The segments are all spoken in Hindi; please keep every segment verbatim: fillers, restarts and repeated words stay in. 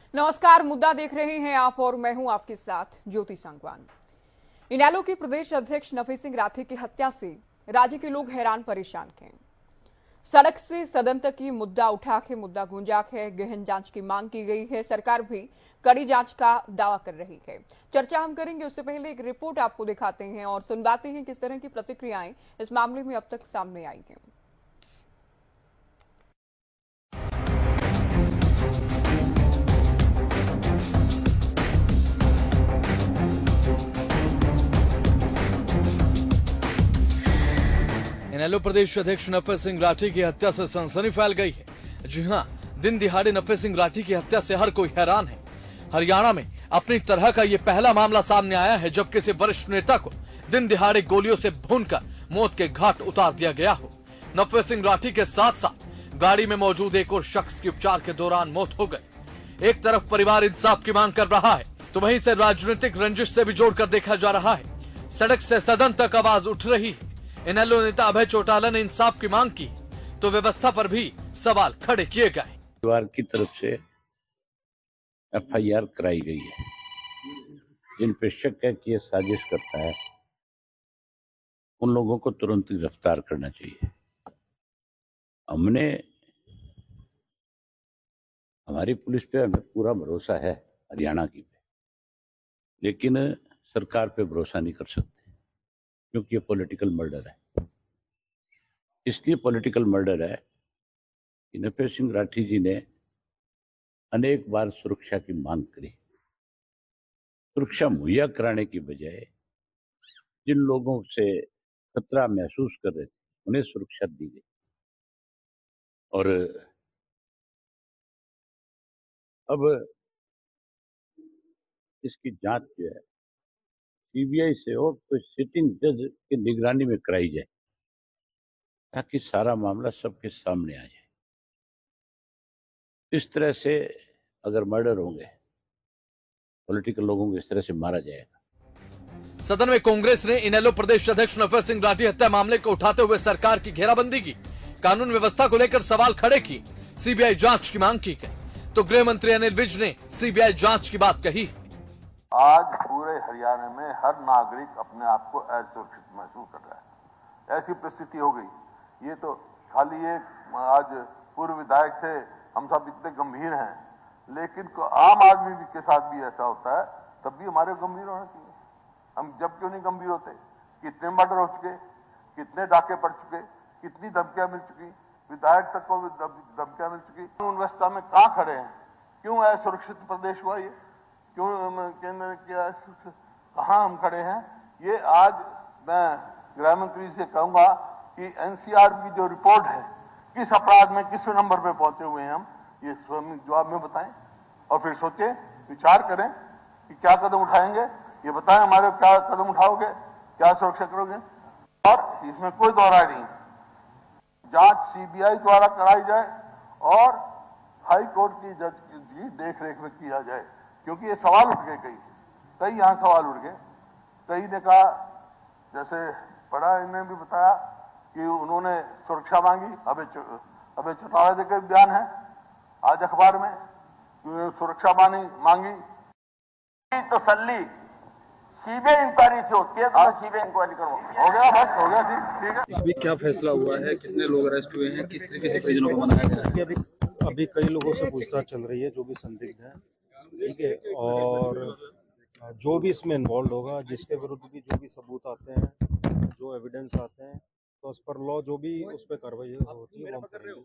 नमस्कार, मुद्दा देख रहे हैं आप और मैं हूं आपके साथ ज्योति संगवान। इनेलो के प्रदेश अध्यक्ष नफी सिंह राठी की हत्या से राज्य के लोग हैरान परेशान हैं। सड़क से सदन तक की मुद्दा उठा के मुद्दा गूंजा है। गहन जांच की मांग की गई है। सरकार भी कड़ी जांच का दावा कर रही है। चर्चा हम करेंगे, उससे पहले एक रिपोर्ट आपको दिखाते हैं और सुनवाते हैं किस तरह की प्रतिक्रियाएं इस मामले में अब तक सामने आई हैं। इनेलो प्रदेश अध्यक्ष नफे सिंह राठी की हत्या से सनसनी फैल गई है। जी हां, दिन दिहाड़े नफे सिंह राठी की हत्या से हर कोई हैरान है। हरियाणा में अपनी तरह का ये पहला मामला सामने आया है जब किसी वरिष्ठ नेता को दिन दिहाड़े गोलियों से भूनकर मौत के घाट उतार दिया गया हो। नफे सिंह राठी के साथ साथ गाड़ी में मौजूद एक और शख्स की उपचार के दौरान मौत हो गई। एक तरफ परिवार इंसाफ की मांग कर रहा है तो वहीं से राजनीतिक रंजिश से भी जोड़कर देखा जा रहा है। सड़क से सदन तक आवाज उठ रही है। इनेलो नेता अभय चौटाला ने इंसाफ की मांग की तो व्यवस्था पर भी सवाल खड़े किए गए। परिवार की तरफ से एफ आई आर कराई गई है। जिन पे शक है कि ये साजिश करता है उन लोगों को तुरंत गिरफ्तार करना चाहिए। हमने हमारी पुलिस पे हमें पूरा भरोसा है, हरियाणा की पे, लेकिन सरकार पे भरोसा नहीं कर सकते क्योंकि ये पॉलिटिकल मर्डर है। इसलिए पॉलिटिकल मर्डर है कि नफे सिंह राठी जी ने अनेक बार सुरक्षा की मांग करी। सुरक्षा मुहैया कराने की बजाय जिन लोगों से खतरा महसूस कर रहे थे उन्हें सुरक्षा दी गई और अब इसकी जांच जो है सी बी आई से हो कोई सिटिंग जज की निगरानी में कराई जाए ताकि सारा मामला सबके सामने आ जाए। इस तरह से अगर मर्डर होंगे, पॉलिटिकल लोगों को इस तरह से मारा जाएगा। सदन में कांग्रेस ने इनेलो प्रदेश अध्यक्ष नफे सिंह राठी हत्या मामले को उठाते हुए सरकार की घेराबंदी की, कानून व्यवस्था को लेकर सवाल खड़े की, सी बी आई जांच की मांग की गई तो गृह मंत्री अनिल विज ने सी बी आई जांच की बात कही। आज पूरे हरियाणा में हर नागरिक अपने आप को असुरक्षित महसूस कर रहा है। ऐसी परिस्थिति हो गई। ये तो खाली एक आज पूर्व विधायक थे, हम सब इतने गंभीर हैं, लेकिन आम आदमी के साथ भी ऐसा होता है, तब भी हमारे गंभीर होना चाहिए। हम जब क्यों नहीं गंभीर होते? कितने मर्डर हो चुके, कितने डाके पड़ चुके, कितनी धमकियां मिल चुकी, विधायक तक को धमकियां मिल चुकी। कानून व्यवस्था में कहां खड़े हैं? क्यों असुरक्षित प्रदेश हुआ ये? क्यों केंद्र क्या कहां हम खड़े हैं? ये आज मैं गृह मंत्री से कहूंगा कि एन सी आर की जो रिपोर्ट है, किस अपराध में किस नंबर पे पहुंचे हुए हैं हम, ये स्वयं जवाब में बताएं और फिर सोचें, विचार करें कि क्या कदम उठाएंगे। ये बताएं हमारे क्या कदम उठाओगे, क्या सुरक्षा करोगे। और इसमें कोई दोहराई नहीं, जांच सी बी आई द्वारा कराई जाए और हाई कोर्ट की जज की देख रेख में किया जाए, क्योंकि ये सवाल उठ गए, कई कई यहाँ सवाल उठ गए। कई ने कहा, जैसे पढ़ा इन्होंने भी बताया कि उन्होंने सुरक्षा मांगी। अबे अबे चौटाला जी का बयान है आज अखबार में, सुरक्षा मांगी मांगी तसल्ली सी बी आई इंक्वायरी से होती है, तो सी बी आई इंक्वायरी करो। हो गया, बस हो गया, ठीक ठीक है। अभी क्या फैसला हुआ है? कितने लोग अरेस्ट हुए हैं? किस तरीके से परिजनों को मनाया गया है? अभी अभी कई लोगों से पूछताछ चल रही है जो भी संदिग्ध हैं, ठीक है, और जो भी इसमें इन्वॉल्व होगा, जिसके विरुद्ध भी जो भी सबूत आते हैं, जो एविडेंस आते हैं, तो उस पर लॉ जो भी उस पर कार्रवाई होती है वो हम करेंगे।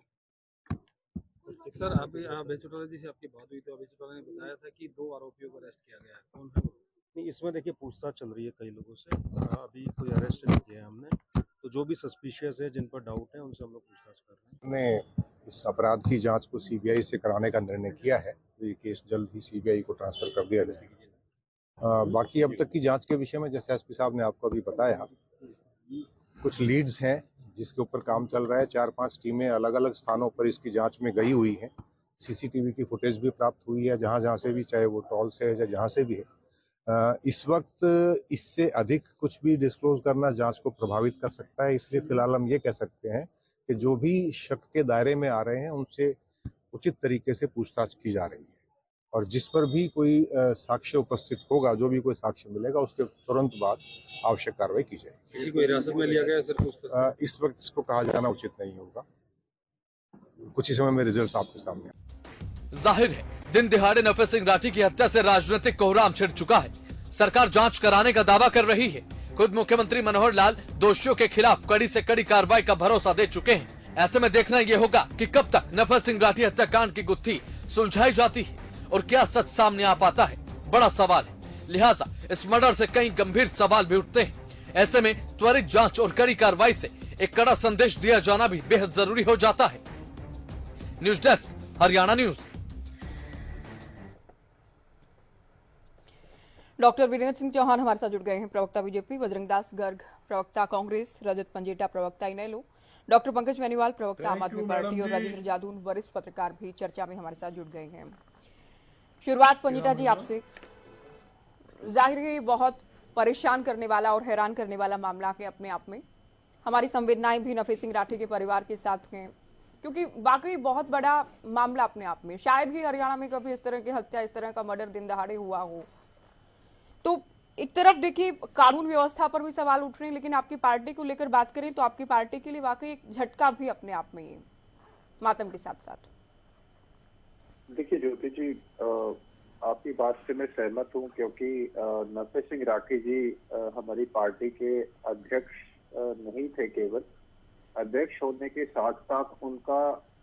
सर, अभी अभय चौटाला जी से आपकी बात हुई तो अभय चौटाला ने बताया था कि दो आरोपियों को अरेस्ट किया गया है। कौन से? नहीं, इसमें देखिए पूछताछ चल रही है कई लोगों से, अभी कोई अरेस्ट नहीं किया है हमने, तो जो भी सस्पिशियस है, जिन पर डाउट है, उनसे हम लोग पूछताछ कर रहे हैं। हमने इस अपराध की जांच को सी बी आई से कराने का निर्णय किया है, तो ये केस जल्द ही सी बी आई को ट्रांसफर कर दिया जाएगा। बाकी अब तक की जांच के विषय में जैसे एस पी साहब ने आपको अभी बताया, कुछ लीड्स हैं जिसके ऊपर काम चल रहा है। चार पांच टीमें अलग अलग स्थानों पर इसकी जांच में गई हुई हैं। सी सी टी वी की फुटेज भी प्राप्त हुई है, जहां जहां से भी, चाहे वो टॉल से है या जहां से भी है। इस वक्त इससे अधिक कुछ भी डिस्क्लोज करना जांच को प्रभावित कर सकता है, इसलिए फिलहाल हम ये कह सकते हैं कि जो भी शक के दायरे में आ रहे हैं उनसे उचित तरीके से पूछताछ की जा रही है और जिस पर भी कोई अ, साक्ष्य उपस्थित होगा, जो भी कोई साक्ष्य मिलेगा, उसके तुरंत बाद आवश्यक कार्रवाई की जाएगी। किसी को हिरासत में लिया गया सर कुछ? अ, इस वक्त इसको कहा जाना उचित नहीं होगा, कुछ ही समय में रिजल्ट आपके सामने। जाहिर है दिन दिहाड़े नफे सिंह राठी की हत्या से राजनीतिक कोहराम छिड़ चुका है। सरकार जांच कराने का दावा कर रही है। खुद मुख्यमंत्री मनोहर लाल दोषियों के खिलाफ कड़ी से कड़ी कार्रवाई का भरोसा दे चुके हैं। ऐसे में देखना ये होगा कि कब तक नफे सिंह राठी हत्याकांड की गुत्थी सुलझाई जाती है और क्या सच सामने आ पाता है, बड़ा सवाल है। लिहाजा इस मर्डर से कई गंभीर सवाल भी उठते हैं। ऐसे में त्वरित जांच और कड़ी कार्रवाई से एक कड़ा संदेश दिया जाना भी बेहद जरूरी हो जाता है। News desk, Haryana news. Doctor Virendra Singh Chauhan हमारे साथ जुड़ गए हैं, प्रवक्ता बीजेपी, बजरंगदास गर्ग प्रवक्ता कांग्रेस, रजत पंजेटा प्रवक्ता इनेलो, डॉक्टर पंकज बेनीवाल प्रवक्ता आम आदमी पार्टी और राजेंद्र जादून वरिष्ठ पत्रकार भी चर्चा में हमारे साथ जुड़ गए हैं। शुरुआत पंजेटा जी आपसे। जाहिर है बहुत परेशान करने वाला और हैरान करने वाला मामला है अपने आप में। हमारी संवेदनाएं भी नफे सिंह राठी के परिवार के साथ हैं, क्योंकि वाकई बहुत बड़ा मामला अपने आप में। शायद ही हरियाणा में कभी इस तरह की हत्या, इस तरह का मर्डर दिन दहाड़े हुआ हो। तो एक तरफ देखिए कानून व्यवस्था पर भी सवाल उठ रहे हैं, लेकिन आपकी पार्टी को लेकर बात करें तो आपकी पार्टी के लिए वाकई एक झटका भी अपने आप में है, मातम के साथ साथ। देखिए ज्योति जी, आपकी बात से मैं सहमत हूं, क्योंकि नफे सिंह राठी जी हमारी पार्टी के अध्यक्ष नहीं थे। केवल अध्यक्ष होने के साथ साथ उनका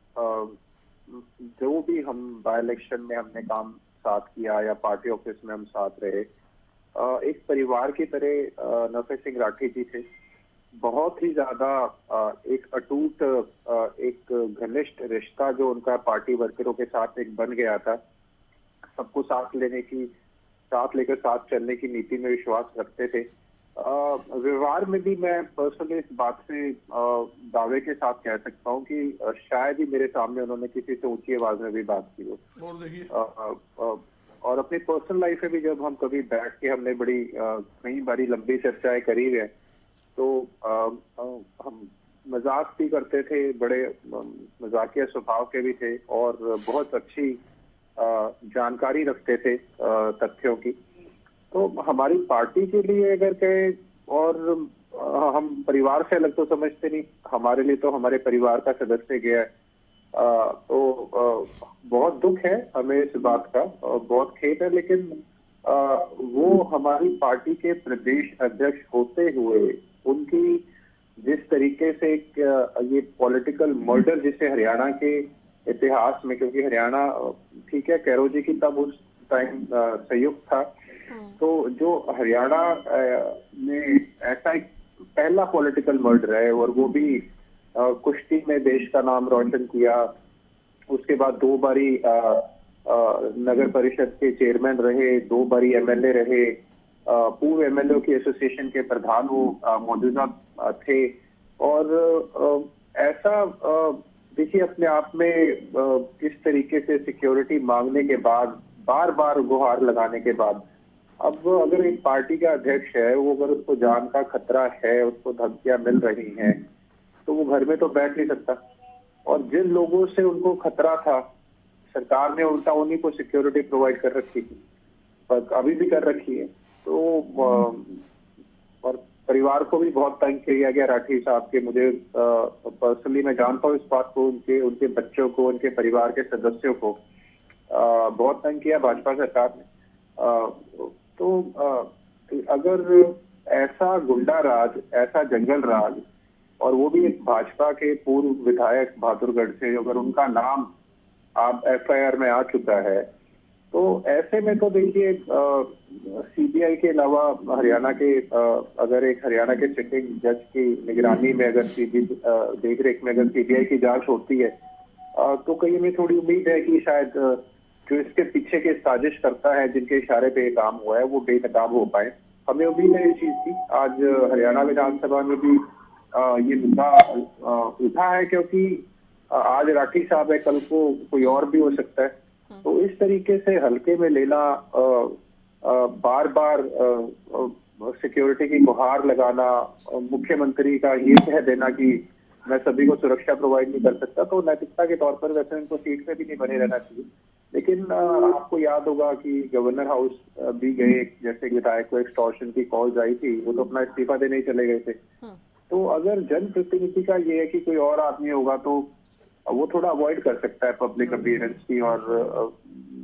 जो भी हम बाय इलेक्शन में हमने काम साथ किया या पार्टी ऑफिस में हम साथ रहे, एक परिवार की तरह नफे सिंह राठी जी थे। बहुत ही ज्यादा एक अटूट, एक घनिष्ठ रिश्ता जो उनका पार्टी वर्करों के साथ एक बन गया था। सबको साथ लेने की, साथ लेकर साथ चलने की नीति में विश्वास रखते थे। व्यवहार में भी मैं पर्सनली इस बात से दावे के साथ कह सकता हूं कि शायद ही मेरे सामने उन्होंने किसी से ऊंची आवाज में भी बात की हो। और अपनी पर्सनल लाइफ में भी जब हम कभी बैठ के हमने बड़ी कई बारी लंबी चर्चाएं करी है, तो आ, आ, हम मजाक भी करते थे, बड़े मजाकिया स्वभाव के भी थे और बहुत अच्छी आ, जानकारी रखते थे तथ्यों की। तो हमारी पार्टी के लिए अगर कहे, और आ, हम परिवार से अलग तो समझते नहीं, हमारे लिए तो हमारे परिवार का सदस्य गया है। आ, तो आ, बहुत दुख है हमें इस बात का और बहुत खेद है, लेकिन आ, वो हमारी पार्टी के प्रदेश अध्यक्ष होते हुए उनकी जिस तरीके से एक ये पॉलिटिकल मर्डर जिसे हरियाणा के इतिहास में, क्योंकि हरियाणा ठीक है कैरोजी की तब उस टाइम संयुक्त था, तो जो हरियाणा में ऐसा एक पहला पॉलिटिकल मर्डर है, और वो भी कुश्ती में देश का नाम रोशन किया। उसके बाद दो बारी आ, आ, नगर परिषद के चेयरमैन रहे, दो बारी एमएलए रहे, पूर्व एमएलए की एसोसिएशन के प्रधान वो मौजूदा थे। और आ, ऐसा देखिए अपने आप में आ, किस तरीके से सिक्योरिटी मांगने के बाद, बार बार गुहार लगाने के बाद, अब अगर एक पार्टी का अध्यक्ष है, वो अगर उसको जान का खतरा है, उसको धमकियां मिल रही हैं, तो वो घर में तो बैठ नहीं सकता। और जिन लोगों से उनको खतरा था, सरकार ने उल्टा उन्हीं को सिक्योरिटी प्रोवाइड कर रखी थी, पर अभी भी कर रखी है। तो और परिवार को भी बहुत तंग किया गया राठी साहब के। मुझे पर्सनली मैं जानता हूँ इस बात को, उनके उनके बच्चों को, उनके परिवार के सदस्यों को आ, बहुत तंग किया भाजपा सरकार ने। आ, तो आ, अगर ऐसा गुंडा राज, ऐसा जंगल राज, और वो भी एक भाजपा के पूर्व विधायक बहादुरगढ़ से, अगर उनका नाम आप एफआईआर में आ चुका है, तो ऐसे में तो देखिए सीबीआई के अलावा हरियाणा के आ, अगर एक हरियाणा के सिटिंग जज की निगरानी में, अगर सीबीआई देख रेख में अगर सीबीआई की जांच होती है, आ, तो कहीं में थोड़ी उम्मीद है कि शायद जो इसके पीछे के साजिश करता है, जिनके इशारे पे ये काम हुआ है, वो बेनकाब हो पाए। हमें उम्मीद है इस चीज की। आज हरियाणा विधानसभा में भी आ, ये मुद्दा उठा है, क्योंकि आज राठी साहब है, कल को कोई और भी हो सकता है। तो इस तरीके से हल्के में लेना, आ, आ, बार बार सिक्योरिटी की गुहार लगाना, मुख्यमंत्री का ये कह देना कि मैं सभी को सुरक्षा प्रोवाइड नहीं कर सकता, तो नैतिकता के तौर पर वैसे उनको सीट में भी नहीं बने रहना चाहिए। लेकिन आपको याद होगा कि गवर्नर हाउस भी गए, जैसे विधायक को एक्सटॉर्शन की कॉल्स आई थी, वो तो अपना इस्तीफा देने ही चले गए थे। तो अगर जनप्रतिनिधि का ये है कि कोई और आदमी होगा तो वो थोड़ा अवॉइड कर सकता है पब्लिक अपीयरेंस की, और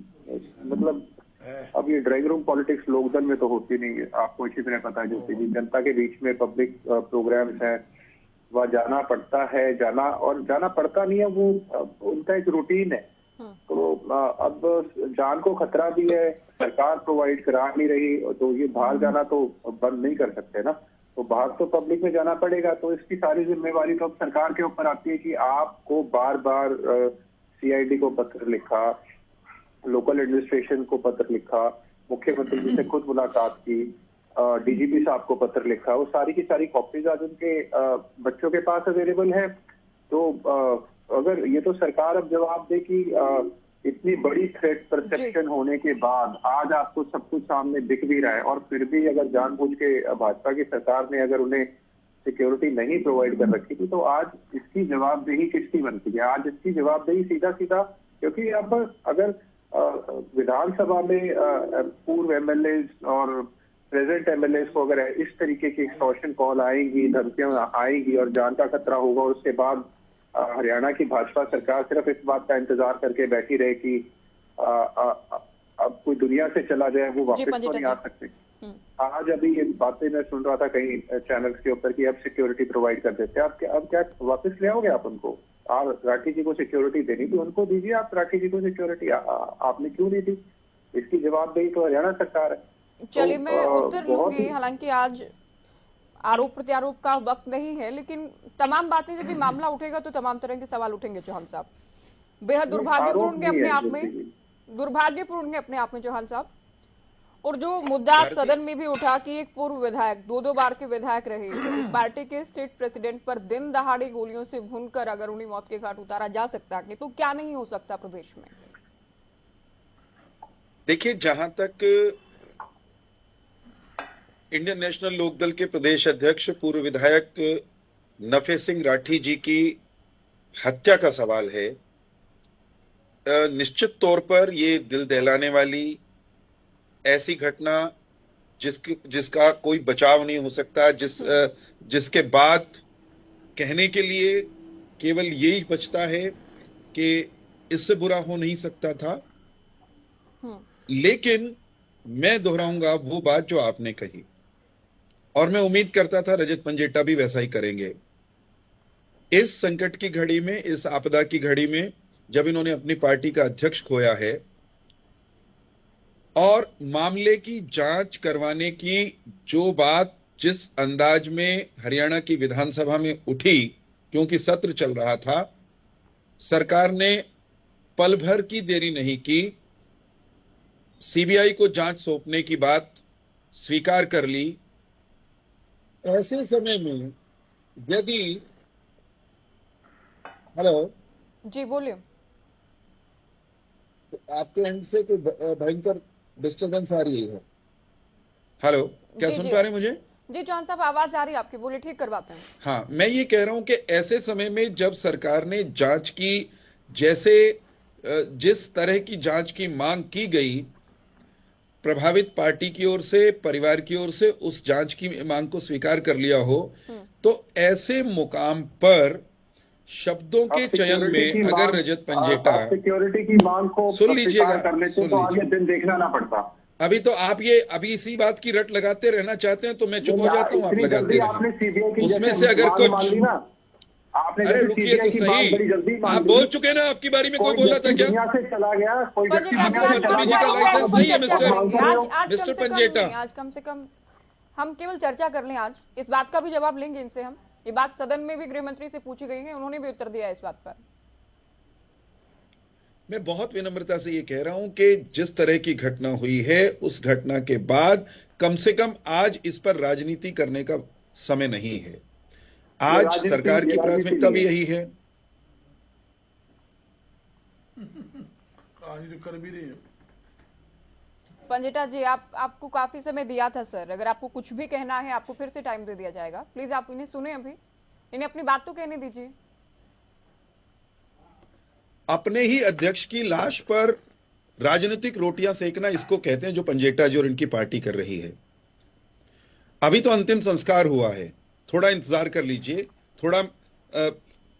मतलब अब ये ड्राइंग रूम पॉलिटिक्स लोकदल में तो होती नहीं है, आपको अच्छी तरह पता है। जैसे कि जनता के बीच में पब्लिक प्रोग्राम्स हैं, वह जाना पड़ता है, जाना और जाना पड़ता नहीं है, वो उनका एक रूटीन है। तो अब जान को खतरा भी है, सरकार प्रोवाइड करा नहीं रही, तो ये बाहर जाना तो बंद नहीं कर सकते ना, तो बाहर तो पब्लिक में जाना पड़ेगा। तो इसकी सारी जिम्मेवारी तो अब सरकार के ऊपर आती है कि आपको बार बार सीआईडी को पत्र लिखा, लोकल एडमिनिस्ट्रेशन को पत्र लिखा, मुख्यमंत्री जी से खुद मुलाकात की, डीजीपी साहब को पत्र लिखा, वो सारी की सारी कॉपीज आज उनके बच्चों के पास अवेलेबल है। तो अगर ये तो सरकार अब जवाब दे कि इतनी बड़ी थ्रेट परसेप्शन होने के बाद आज आपको सब कुछ सामने दिख भी रहा है, और फिर भी अगर जानबूझ के भाजपा की सरकार ने अगर उन्हें सिक्योरिटी नहीं प्रोवाइड कर रखी थी, तो आज इसकी जवाबदेही किसकी बनती है? आज इसकी जवाबदेही सीधा सीधा, क्योंकि अब अगर विधानसभा में पूर्व एमएलए और प्रेजेंट एमएलए को अगर इस तरीके की एक्सटॉर्शन कॉल आएंगी, धमकियां आएंगी और जान का खतरा होगा, और उसके बाद हरियाणा की भाजपा सरकार सिर्फ इस बात का इंतजार करके बैठी रहे कि आ, आ, अब कोई दुनिया से चला जाए, वो वापस तो नहीं आ सकते। आज अभी ये बातें मैं सुन रहा था कई चैनल्स के ऊपर कि अब सिक्योरिटी प्रोवाइड कर देते हैं। अब क्या अब क्या वापस ले आओगे आप उनको? आप राठी जी को सिक्योरिटी देनी थी, उनको दीजिए आप राठी जी को सिक्योरिटी, आपने क्यों नहीं दी? इसकी जवाबदेही तो हरियाणा सरकार है। चलिए तो, मैं उत्तर लूंगी, हालांकि आज आरोप प्रत्यारोप का वक्त नहीं है, लेकिन तमाम बातें जब भी मामला उठेगा तो तमाम तरह के सवाल उठेंगे चौहान साहब। बेहद दुर्भाग्यपूर्ण है अपने आप में, दुर्भाग्यपूर्ण है अपने आप में चौहान साहब। और जो मुद्दा सदन में भी उठा कि एक पूर्व विधायक, दो दो बार के विधायक रहे, एक पार्टी के स्टेट प्रेसिडेंट पर दिन दहाड़े गोलियों से भूनकर अगर उन्हें मौत के घाट उतारा जा सकता है तो क्या नहीं हो सकता प्रदेश में? देखिए, जहां तक इंडियन नेशनल लोकदल के प्रदेश अध्यक्ष पूर्व विधायक नफे सिंह राठी जी की हत्या का सवाल है, निश्चित तौर पर ये दिल दहलाने वाली ऐसी घटना जिसकी जिसका कोई बचाव नहीं हो सकता, जिस जिसके बाद कहने के लिए केवल यही बचता है कि इससे बुरा हो नहीं सकता था। लेकिन मैं दोहराऊंगा वो बात जो आपने कही, और मैं उम्मीद करता था रजत पंजेटा भी वैसा ही करेंगे। इस संकट की घड़ी में, इस आपदा की घड़ी में, जब इन्होंने अपनी पार्टी का अध्यक्ष खोया है और मामले की जांच करवाने की जो बात जिस अंदाज में हरियाणा की विधानसभा में उठी, क्योंकि सत्र चल रहा था, सरकार ने पल भर की देरी नहीं की, सीबीआई को जांच सौंपने की बात स्वीकार कर ली। ऐसे समय में यदि हेलो जी बोलिए, तो आपके एंड से कोई भयंकर डिस्टर्बेंस आ रही है? हेलो, क्या सुन पा रहे हैं मुझे? जी चौहान साहब, आवाज आ रही है आपकी, बोलिए, ठीक करवाते हैं। हाँ, मैं ये कह रहा हूं कि ऐसे समय में जब सरकार ने जांच की, जैसे जिस तरह की जांच की मांग की गई प्रभावित पार्टी की ओर से, परिवार की ओर से, उस जांच की मांग को स्वीकार कर लिया हो, तो ऐसे मुकाम पर शब्दों के चयन में अगर रजत पंजेटा सिक्योरिटी की मांग को सुन लीजिएगा, कर लेते सुन तो आगे दिन देखना ना पड़ता। अभी तो आप ये अभी इसी बात की रट लगाते रहना चाहते हैं, तो मैं चुप हो जाता हूं, आप लगाते रहिए। उसमें से अगर कुछ, अरे रुकिए तो सही, आप बोल चुके ना, आपकी बारी में कोई बोला था क्या? से चला गया कोई बदतमीजी का लाइसेंस नहीं है मिस्टर मिस्टर पंजेटा। आज कम से कम हम केवल चर्चा कर लें, आज इस बात का भी जवाब लेंगे इनसे हम। ये बात सदन में भी गृह मंत्री से पूछी गई है, उन्होंने भी उत्तर दिया इस बात पर। मैं बहुत विनम्रता से ये कह रहा हूं कि जिस तरह की घटना हुई है, उस घटना के बाद कम से कम आज इस पर राजनीति करने का समय नहीं है। आज सरकार की प्राथमिकता भी यही है। कर भी रही है। पंजेटा जी, आप आपको काफी समय दिया था सर, अगर आपको कुछ भी कहना है आपको फिर से टाइम दे दिया जाएगा। प्लीज आप इन्हें सुने, अभी इन्हें अपनी बात तो कहने दीजिए। अपने ही अध्यक्ष की लाश पर राजनीतिक रोटियां सेकना इसको कहते हैं जो पंजेटा जी और इनकी पार्टी कर रही है। अभी तो अंतिम संस्कार हुआ है, थोड़ा इंतजार कर लीजिए, थोड़ा आ,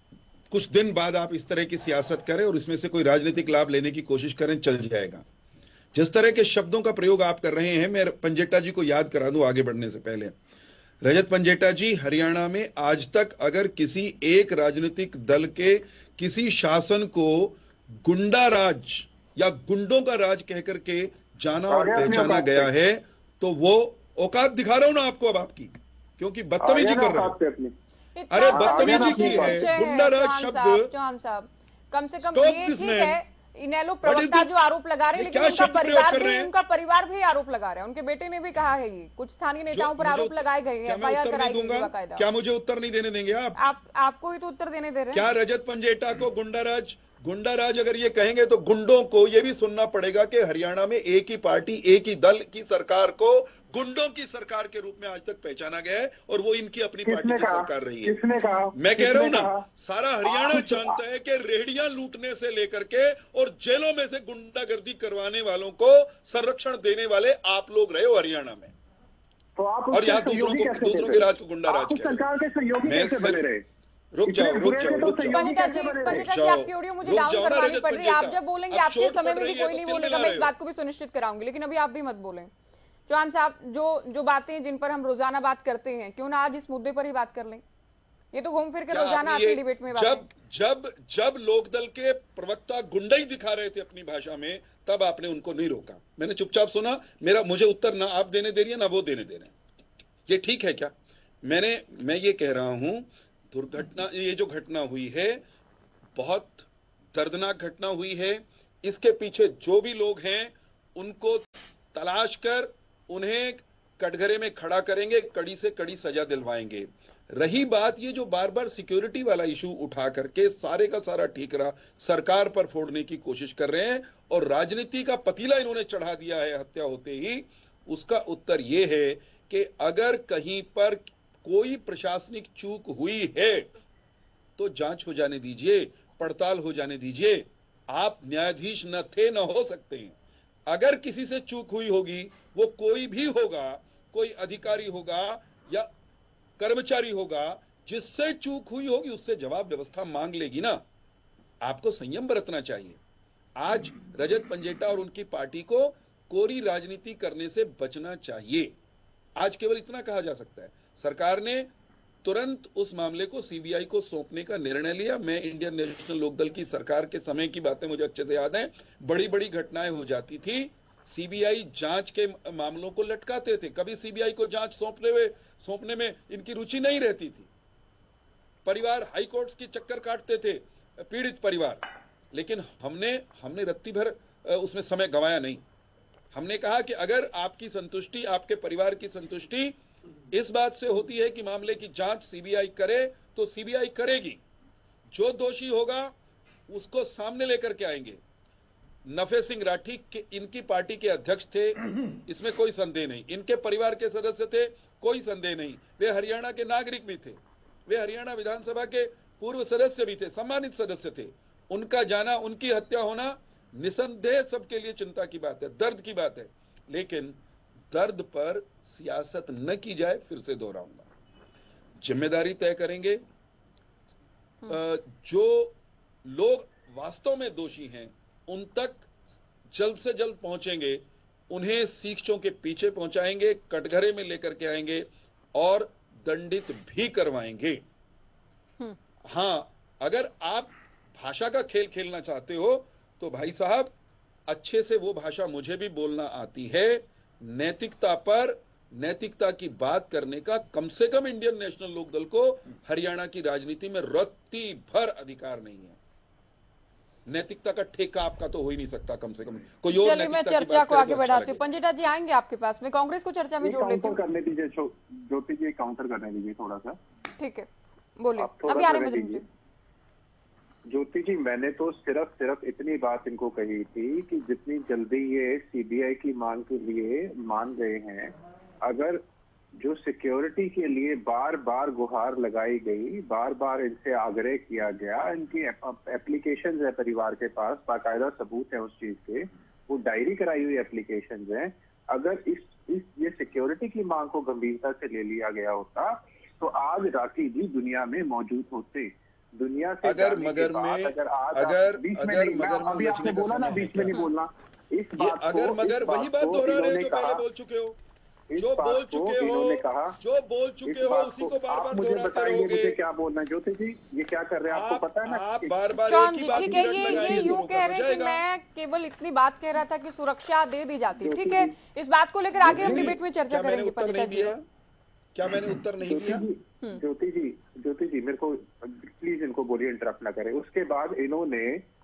कुछ दिन बाद आप इस तरह की सियासत करें और इसमें से कोई राजनीतिक लाभ लेने की कोशिश करें, चल जाएगा। जिस तरह के शब्दों का प्रयोग आप कर रहे हैं, मैं पंजेटा जी को याद करा दूं आगे बढ़ने से पहले। रजत पंजेटा जी, हरियाणा में आज तक अगर किसी एक राजनीतिक दल के किसी शासन को गुंडा राज या गुंडों का राज कहकर के जाना और पहचाना गया है, तो वो औकात दिखा रहा हूं ना आपको अब आपकी, क्योंकि बदतमीजी कर रहे हैं। अरे बदतमीजी की है, गुंडा राज शब्द। चौहान साहब, कम से कम ये ठीक है, इनेलो प्रवक्ता जो आरोप लगा रहे हैं, लेकिन उनका परिवार भी उनका परिवार भी आरोप लगा रहा है। उनके बेटे ने भी कहा है, ये कुछ स्थानीय नेताओं पर आरोप लगाए गए हैं, एफआईआर कराई गई है बाकायदा। क्या मुझे उत्तर नहीं देने देंगे आप? आप आपको ही तो उत्तर देने दे रहे हैं। क्या रजत पंजेटा को गुंडाराज गुंडाराज अगर ये कहेंगे तो गुंडों को ये भी सुनना पड़ेगा कि हरियाणा में एक ही पार्टी, एक ही दल की सरकार को गुंडों की सरकार के रूप में आज तक पहचाना गया है, और वो इनकी अपनी पार्टी की सरकार रही है। किसने कहा? मैं कह रहा हूं ना, सारा हरियाणा जानता है कि रेहड़ियां लूटने से लेकर के और जेलों में से गुंडागर्दी करवाने वालों को संरक्षण देने वाले आप लोग रहे हो हरियाणा में। तो आप और यहाँ दूसरों को दूसरों के राज को गुंडा राज सरकार के सहयोगी कैसे बने रहे? रुक जाओ रुक जाओ रुक जाओ पंडिता जी, पंडिता जी आपकी ऑडियो मुझे डाउन करवानी पड़ रही है। आप जब बोलेंगे आपके समय में भी कोई नहीं बोलेगा, मैं इस बात को भी सुनिश्चित कराऊंगी, लेकिन अभी आप भी मत बोलें। चौहान साहब, जो जो बातें जिन पर हम रोजाना बात करते हैं, क्यों ना आज इस मुद्दे पर ही बात कर लें? ये तो घूम फिर के रोजाना आपकी डिबेट में बात जब जब जब लोकदल के प्रवक्ता गुंडा ही दिखा रहे थे अपनी भाषा में, तब आपने उनको नहीं रोका। मैंने चुपचाप सुना, मेरा मुझे उत्तर ना आप देने दे रही है ना वो देने दे रहे हैं। ये ठीक है क्या? मैंने मैं ये कह रहा हूं, दुर्घटना, ये जो घटना हुई है बहुत दर्दनाक घटना हुई है। इसके पीछे जो भी लोग हैं उनको तलाश कर उन्हें कटघरे में खड़ा करेंगे, कड़ी से कड़ी सजा दिलवाएंगे। रही बात ये जो बार बार सिक्योरिटी वाला इशू उठा करके सारे का सारा ठीकरा सरकार पर फोड़ने की कोशिश कर रहे हैं और राजनीति का पतीला इन्होंने चढ़ा दिया है हत्या होते ही, उसका उत्तर ये है कि अगर कहीं पर कोई प्रशासनिक चूक हुई है तो जांच हो जाने दीजिए, पड़ताल हो जाने दीजिए। आप न्यायाधीश न थे, न हो सकते हैं। अगर किसी से चूक हुई होगी, वो कोई भी होगा, कोई अधिकारी होगा या कर्मचारी होगा, जिससे चूक हुई होगी उससे जवाब व्यवस्था मांग लेगी ना। आपको संयम बरतना चाहिए। आज रजत पंजेटा और उनकी पार्टी को कोरी राजनीति करने से बचना चाहिए। आज केवल इतना कहा जा सकता है, सरकार ने तुरंत उस मामले को सीबीआई को सौंपने का निर्णय लिया। मैं इंडियन नेशनल लोकदल की सरकार के समय की बातें मुझे अच्छे से याद हैं। बड़ी बड़ी घटनाएं हो जाती थी, सीबीआई जांच के मामलों को लटकाते थे। कभी सीबीआई को जांच सौंपने में सौंपने में इनकी रुचि नहीं रहती थी। परिवार हाई कोर्ट्स के चक्कर काटते थे, पीड़ित परिवार। लेकिन हमने हमने रत्ती भर उसमें समय गंवाया नहीं। हमने कहा कि अगर आपकी संतुष्टि, आपके परिवार की संतुष्टि इस बात से होती है कि मामले की जांच सीबीआई करे, तो सीबीआई करेगी। जो दोषी होगा उसको सामने लेकर के आएंगे। नफे सिंह राठी के इनकी पार्टी के अध्यक्ष थे, इसमें कोई संदेह नहीं। इनके परिवार के सदस्य थे, कोई संदेह नहीं। वे हरियाणा के नागरिक भी थे, वे हरियाणा विधानसभा के पूर्व सदस्य भी थे, सम्मानित सदस्य थे। उनका जाना, उनकी हत्या होना निसंदेह सबके लिए चिंता की बात है, दर्द की बात है। लेकिन दर्द पर सियासत न की जाए, फिर से दोहराऊंगा। जिम्मेदारी तय करेंगे। जो लोग वास्तव में दोषी हैं उन तक जल्द से जल्द पहुंचेंगे, उन्हें शिक्षों के पीछे पहुंचाएंगे, कटघरे में लेकर के आएंगे और दंडित भी करवाएंगे। हां, अगर आप भाषा का खेल खेलना चाहते हो तो भाई साहब, अच्छे से वो भाषा मुझे भी बोलना आती है। नैतिकता पर, नैतिकता की बात करने का कम से कम इंडियन नेशनल लोकदल को हरियाणा की राजनीति में रत्ती भर अधिकार नहीं है। नैतिकता का ठेका आपका तो हो ही नहीं सकता, कम से कम कोई और। चलिए, मैं चर्चा को आगे बढ़ाती हूँ। पंजेटा जी आएंगे आपके पास, मैं कांग्रेस को चर्चा में जोड़ लेती हूँ। करने दीजिए ज्योति जी, काउंटर करने दीजिए थोड़ा सा। ठीक है, बोलिए। अभी आ रहे हैं ज्योति जी। मैंने तो सिर्फ सिर्फ इतनी बात इनको कही थी कि जितनी जल्दी ये सीबीआई की मांग के लिए मान गए हैं, अगर जो सिक्योरिटी के लिए बार बार गुहार लगाई गई, बार बार इनसे आग्रह किया गया, इनकी एप्लीकेशन है परिवार के पास, बाकायदा सबूत है उस चीज के, वो डायरी कराई हुई एप्लीकेशन हैं, अगर इस इस ये सिक्योरिटी की मांग को गंभीरता से ले लिया गया होता तो आज राठी जी दुनिया में मौजूद होते। दुनिया से अगर जाने के मगर बाद में अगर आज अगर आप बीच में अगर नहीं, मैं मगर में अभी आपने उलझने का बोला ना समय है बीच में क्या? नहीं बोलना, इस ये बात को अगर मगर इस वही बात को दोहरा रहे इन्होंने जो पहले कहा- बोल चुके हो, इस जो बात बोल को चुके हो, इन्होंने कहा जो बोल चुके इस हो बात उसी को बार आप बार मुझे दोहराते बताएंगे मुझे रहोगे। क्या बोलना है ज्योति जी, ये क्या कर रहे हैं आपको आप पता है ना? आप बार बार चौहान एक ही जी बात ठीक है, की रट ये ये लगाएंगे यूं तो कह रहे हो हैं कि जाएगा। मैं केवल इतनी बात कह रहा था कि सुरक्षा दे दी जाती, ज्योति ठीक है, जी, इस बात को लेकर आगे हम नहीं, डिबेट में चर्चा क्या मैंने करेंगे। उत्तर पंडिता नहीं जी दिया? क्या मैंने उत्तर नहीं ज्योति दिया? जी ज्योति जी ज्योति जी मेरे को प्लीज इनको बोलिए, इंटरप्ट ना करें। उसके बाद इन्होंने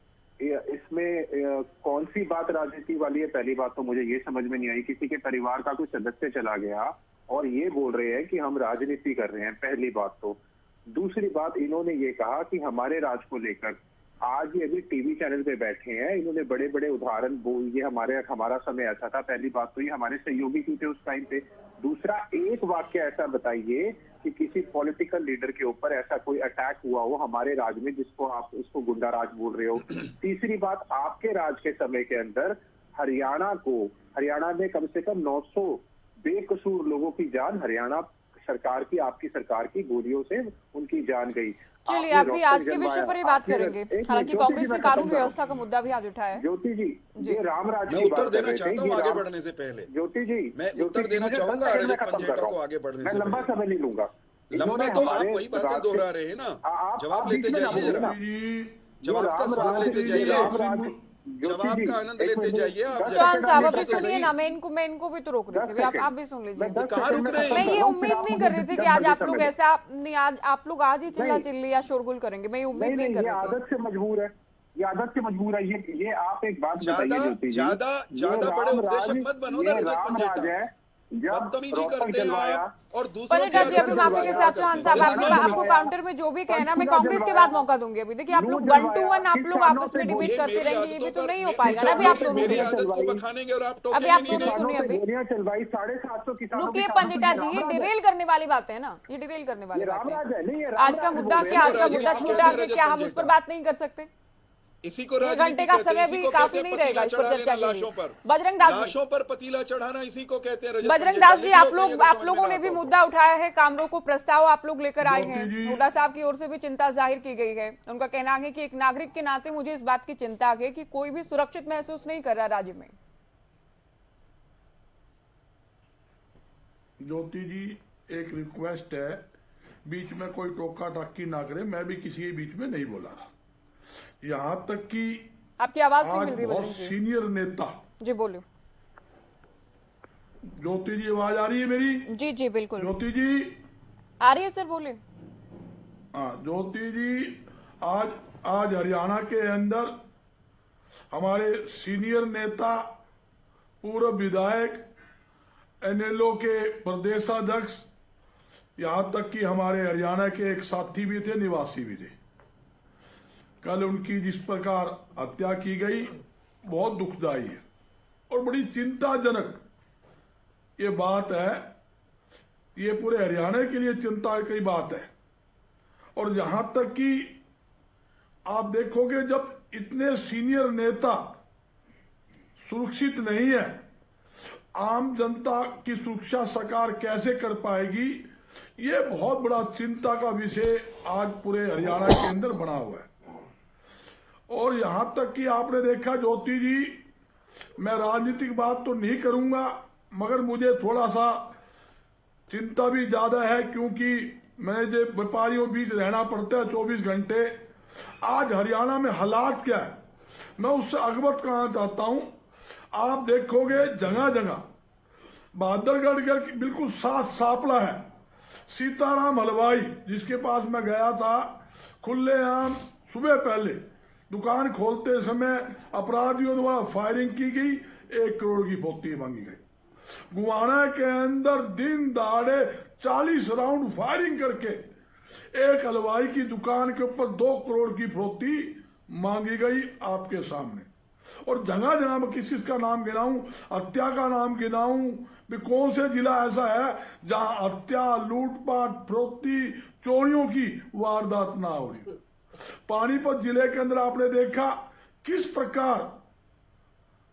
इसमें कौन सी बात राजनीति वाली है, पहली बात तो मुझे ये समझ में नहीं आई। किसी के परिवार का कोई सदस्य चला गया और ये बोल रहे हैं कि हम राजनीति कर रहे हैं, पहली बात तो। दूसरी बात, इन्होंने ये कहा कि हमारे राज को लेकर आज ये अभी टीवी चैनल पे बैठे हैं, इन्होंने बड़े बड़े उदाहरण बोल, ये हमारे हमारा समय ऐसा था। पहली बात तो ये हमारे सहयोगी क्यों थे उस टाइम पे। दूसरा, एक वाक्य ऐसा बताइए कि किसी पॉलिटिकल लीडर के ऊपर ऐसा कोई अटैक हुआ हो हमारे राज में जिसको आप उसको गुंडा राज बोल रहे हो। तीसरी बात, आपके राज के समय के अंदर हरियाणा को हरियाणा में कम से कम नौ सौ बेकसूर लोगों की जान हरियाणा सरकार की, आपकी सरकार की गोलियों से उनकी जान गई। चलिए आप भी आज के विषय पर ही बात करेंगे। हालांकि कांग्रेस ने कानून व्यवस्था का मुद्दा भी आज उठाया है। ज्योति जी, ये रामराज मैं की उत्तर बात देना कर रहे चाहता थे, हूँ ये आगे राम- बढ़ने से पहले। ज्योति जी, मैं ज्योति उत्तर जी, देना मुझे चाहूंगा दस सेकंड में रजत खत्म पंजेटा कर रहा को हूं। आगे बढ़ने मैं से लंबा पहले। समय नहीं लूंगा। लंबा इन्होंने तो आप हमारे वही बातें राज दोहरा के- रहे हैं ना, आ- आप- जवाब आप लेते बीच में ना जाइए बोलो जरा, ना। जवाब का राम स्वाद राज- लेते ये जाइए, राम राज- ज्योति जवाब जी, का आनंद एक लेते मिनट, जाइए आप दस जरा। चौहान सेकंड साहब आप अभी लेते सुनिए जाइए। ना, मैं इनको मैं इनको भी तो रोक रही थी। अभी आप आप भी सुन लीजिए। मैं दस कहाँ सेकंड रुक में रहे हैं? खत्म मैं कर ये रहा हूं, उम्मीद फिर आप नहीं मुझे कर रही थी कि जब आज मर्जी आप लोग समझ- ऐसा नहीं, आज आप लोग आज ही चिल्ला नहीं। चिल्ली या शोरगुल करेंगे। मैं ये उम्मीद नहीं नहीं नहीं, कर ये रही थी। आदत से मजबूर है, ये आदत से मजबूर है। ये ये आप एक बात ज्यादा बताइए ज्योति जी, ज्यादा ये ज्यादा बड़े राम उपदेशक राज- मत बनो ना ये रजत राम राज पंजेटा। है। जब बदतमीजी रोहतक करते हैं जलवाया, आप और दूसरों पंडिता के जी आगे अभी माफी के साथ चौहान साहब बिल्कुल आपको नहीं। आपको काउंटर में जो भी कहना मैं कांग्रेस के बाद मौका दूंगी। अभी देखिए आप लोग लू वन टू वन जलवाया, आप लोग किसानों आपस से में डिबेट ये करते मेरी रहेंगे, ये भी आदतों तो पर- नहीं हो पाएगा ना। अभी आप दोनों मेरी सुनिए, आदत को बखानेंगे और आप अभी टोकेंगे आप नहीं दोनों ना। सुनिए। अभी गोलियां चलवाई, साढ़े सात सौ किसानों रुकिए की ताकत पंडिता से जी, ये रामराज है। डिरेल करने वाली बातें है ना, ये डिरेल करने वाली ये बातें रामराज हैं। है, नहीं ये आज का रामराज मुद्दा बोल रहे क्या, हैं। आज का राजनीति मुद्दा को छूटा कहते कि हैं क्या हम रजत उस पर पंजेटा। बात नहीं कर सकते? इसी को एक राजनीति घंटे का कहते हैं, समय इसी भी को काफी कहते हैं नहीं रहेगा इस पतीला पर चढ़ा चर्चा लेना के लाशों लिए। पर। बजरंग दास जी, लाशों पर पतीला चढ़ाना इसी को कहते हैं रजत बजरंग पंजेटा। दास जी, लिख लो आप कहीं लोग अगर आप समझ लोगों में ने ना भी आता हो मुद्दा उठाया है, कामरों को प्रस्ताव आप लोग लेकर आए हैं। हुड्डा साहब की ओर से भी चिंता जाहिर की गई है। उनका कहना है कि एक नागरिक के नाते मुझे इस बात की चिंता है कि कोई भी सुरक्षित महसूस नहीं कर रहा राज्य में। ज्योति जी, एक रिक्वेस्ट है, बीच में कोई टोका टाकी ना करे। मैं भी किसी के बीच में नहीं बोला था। यहाँ तक कि आपकी आवाज नहीं आज मिल रही बहुत बजरंग जी। सीनियर नेता, जी बोलिए। ज्योति जी आवाज आ रही है मेरी? जी जी बिल्कुल ज्योति जी आ रही है सर, बोलिए। हाँ, ज्योति जी, आज आज हरियाणा के अंदर हमारे सीनियर नेता, पूर्व विधायक, एनएलओ के प्रदेशाध्यक्ष, यहां तक कि हमारे हरियाणा के एक साथी भी थे, निवासी भी थे। कल उनकी जिस प्रकार हत्या की गई, बहुत दुखदायी है और बड़ी चिंताजनक ये बात है। ये पूरे हरियाणा के लिए चिंता की बात है। और यहां तक कि आप देखोगे, जब इतने सीनियर नेता सुरक्षित नहीं है, आम जनता की सुरक्षा सरकार कैसे कर पाएगी? ये बहुत बड़ा चिंता का विषय आज पूरे हरियाणा के अंदर बना हुआ है। और यहां तक कि आपने देखा ज्योति जी, मैं राजनीतिक बात तो नहीं करूंगा, मगर मुझे थोड़ा सा चिंता भी ज्यादा है, क्योंकि मैं जो व्यापारियों बीच रहना पड़ता है चौबीस घंटे। आज हरियाणा में हालात क्या है, मैं उससे अवगत कराना चाहता हूं। आप देखोगे जगह जगह बहादुरगढ़ के बिल्कुल साफ सापला है। सीताराम हलवाई, जिसके पास मैं गया था, खुलेआम सुबह पहले दुकान खोलते समय अपराधियों द्वारा फायरिंग की गई, एक करोड़ की फौती मांगी गई। गुवाना के अंदर दिन दहाड़े चालीस राउंड फायरिंग करके एक हलवाई की दुकान के ऊपर दो करोड़ की फौती मांगी गई आपके सामने। और जगह जगह मैं किसी का नाम गिनाऊं, हत्या का नाम गिनाऊं, भी कौन से जिला ऐसा है जहां हत्या, लूटपाट, फरोख्ती, चोरियों की वारदात ना हो रही। पानीपत जिले के अंदर आपने देखा किस प्रकार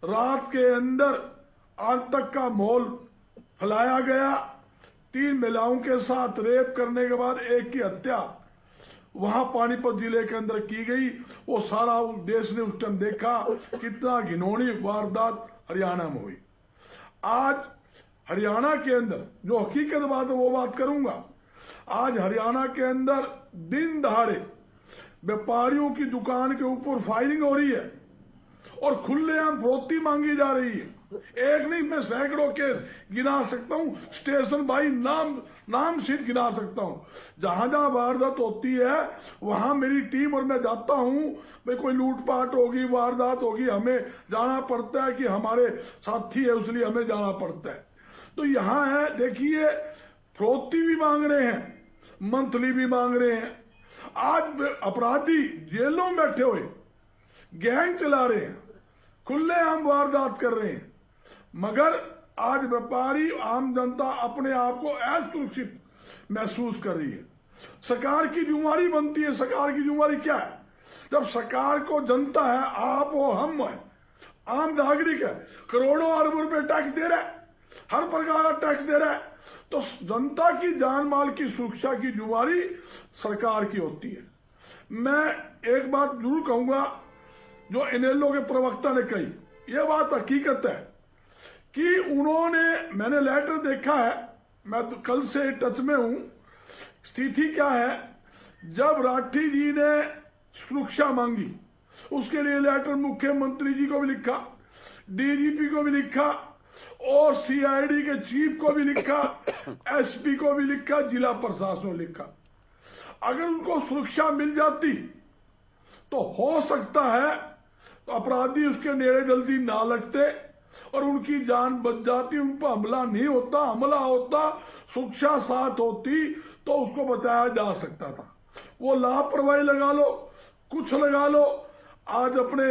रात के अंदर आज तक का माहौल फैलाया गया। तीन महिलाओं के साथ रेप करने के बाद एक की हत्या वहां पानीपत जिले के अंदर की गई। वो सारा देश ने उस टाइम देखा कितना घिनौनी वारदात हरियाणा में हुई। आज हरियाणा के अंदर जो हकीकत बात है वो बात करूंगा। आज हरियाणा के अंदर दिन दहाड़े व्यापारियों की दुकान के ऊपर फायरिंग हो रही है और खुलेआम फरोख्ती मांगी जा रही है। एक नहीं, मैं सैकड़ों केस गिना सकता हूं, स्टेशन बाई नाम नाम सीट गिना सकता हूं। जहां जहां वारदात होती है वहां मेरी टीम और मैं जाता हूं। भाई कोई लूटपाट होगी, वारदात होगी, हमें जाना पड़ता है कि हमारे साथी है इसलिए हमें जाना पड़ता है। तो यहां है, देखिए, फरोख्ती भी मांग रहे हैं, मंथली भी मांग रहे हैं। आज अपराधी जेलों में बैठे हुए गैंग चला रहे हैं, खुलेआम वारदात कर रहे हैं, मगर आज व्यापारी आम जनता अपने आप को असुरक्षित महसूस कर रही है। सरकार की जिम्मेदारी बनती है। सरकार की जिम्मेदारी क्या है? जब सरकार को जनता है, आप हो, हम है, आम नागरिक है, करोड़ों अरबों रुपए टैक्स दे रहा है, हर प्रकार का टैक्स दे रहा है, तो जनता की जान माल की सुरक्षा की जिम्मेदारी सरकार की होती है। मैं एक बात जरूर कहूंगा, जो इनेलो के प्रवक्ता ने कही, यह बात हकीकत है कि उन्होंने, मैंने लेटर देखा है, मैं तो कल से टच में हूं। स्थिति क्या है, जब राठी जी ने सुरक्षा मांगी उसके लिए लेटर मुख्यमंत्री जी को भी लिखा, डीजीपी को भी लिखा और सीआईडी के चीफ को भी लिखा, एसपी को भी लिखा, जिला प्रशासन को लिखा। अगर उनको सुरक्षा मिल जाती तो हो सकता है तो अपराधी उसके नेड़े जल्दी ना लगते और उनकी जान बच जाती, उन पर हमला नहीं होता। हमला होता, सुरक्षा साथ होती तो उसको बचाया जा सकता था। वो लापरवाही लगा लो, कुछ लगा लो। आज अपने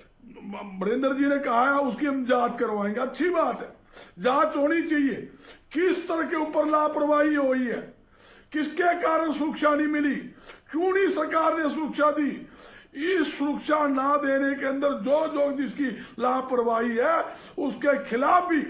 वरिंदर जी ने कहा है उसकी हम जांच करवाएंगे, अच्छी बात है, जांच होनी चाहिए। किस तरह के ऊपर लापरवाही हुई है, किसके कारण सुरक्षा नहीं मिली, क्यों नहीं सरकार ने सुरक्षा दी, इस सुरक्षा ना देने के अंदर जो जो जिसकी लापरवाही है उसके खिलाफ भी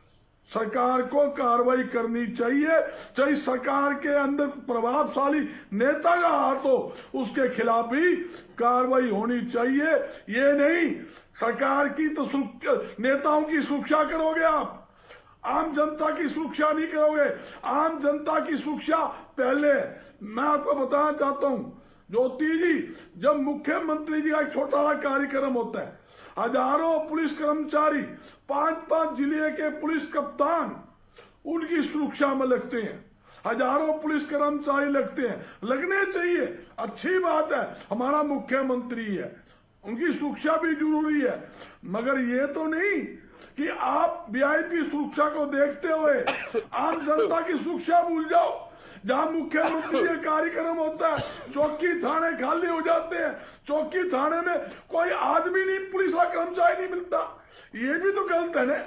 सरकार को कार्रवाई करनी चाहिए। चाहे सरकार के अंदर प्रभावशाली नेता का हाथ हो, उसके खिलाफ भी कार्रवाई होनी चाहिए। ये नहीं सरकार की तो नेताओं की सुरक्षा करोगे आप, आम जनता की सुरक्षा नहीं करोगे। आम जनता की सुरक्षा पहले। मैं आपको बताना चाहता हूं ज्योति जी, जब मुख्यमंत्री जी का एक छोटा सा कार्यक्रम होता है, हजारों पुलिस कर्मचारी, पांच पांच जिले के पुलिस कप्तान उनकी सुरक्षा में लगते हैं, हजारों पुलिस कर्मचारी लगते हैं, लगने चाहिए, अच्छी बात है, हमारा मुख्यमंत्री है, उनकी सुरक्षा भी जरूरी है। मगर ये तो नहीं कि आप वीआईपी सुरक्षा को देखते हुए आम जनता की सुरक्षा भूल जाओ। जहां मुख्यमंत्री का कार्यक्रम होता है चौकी थाने खाली हो जाते हैं, चौकी थाने में कोई आदमी नहीं, पुलिस का कर्मचारी नहीं मिलता। ये भी तो गलत है ना।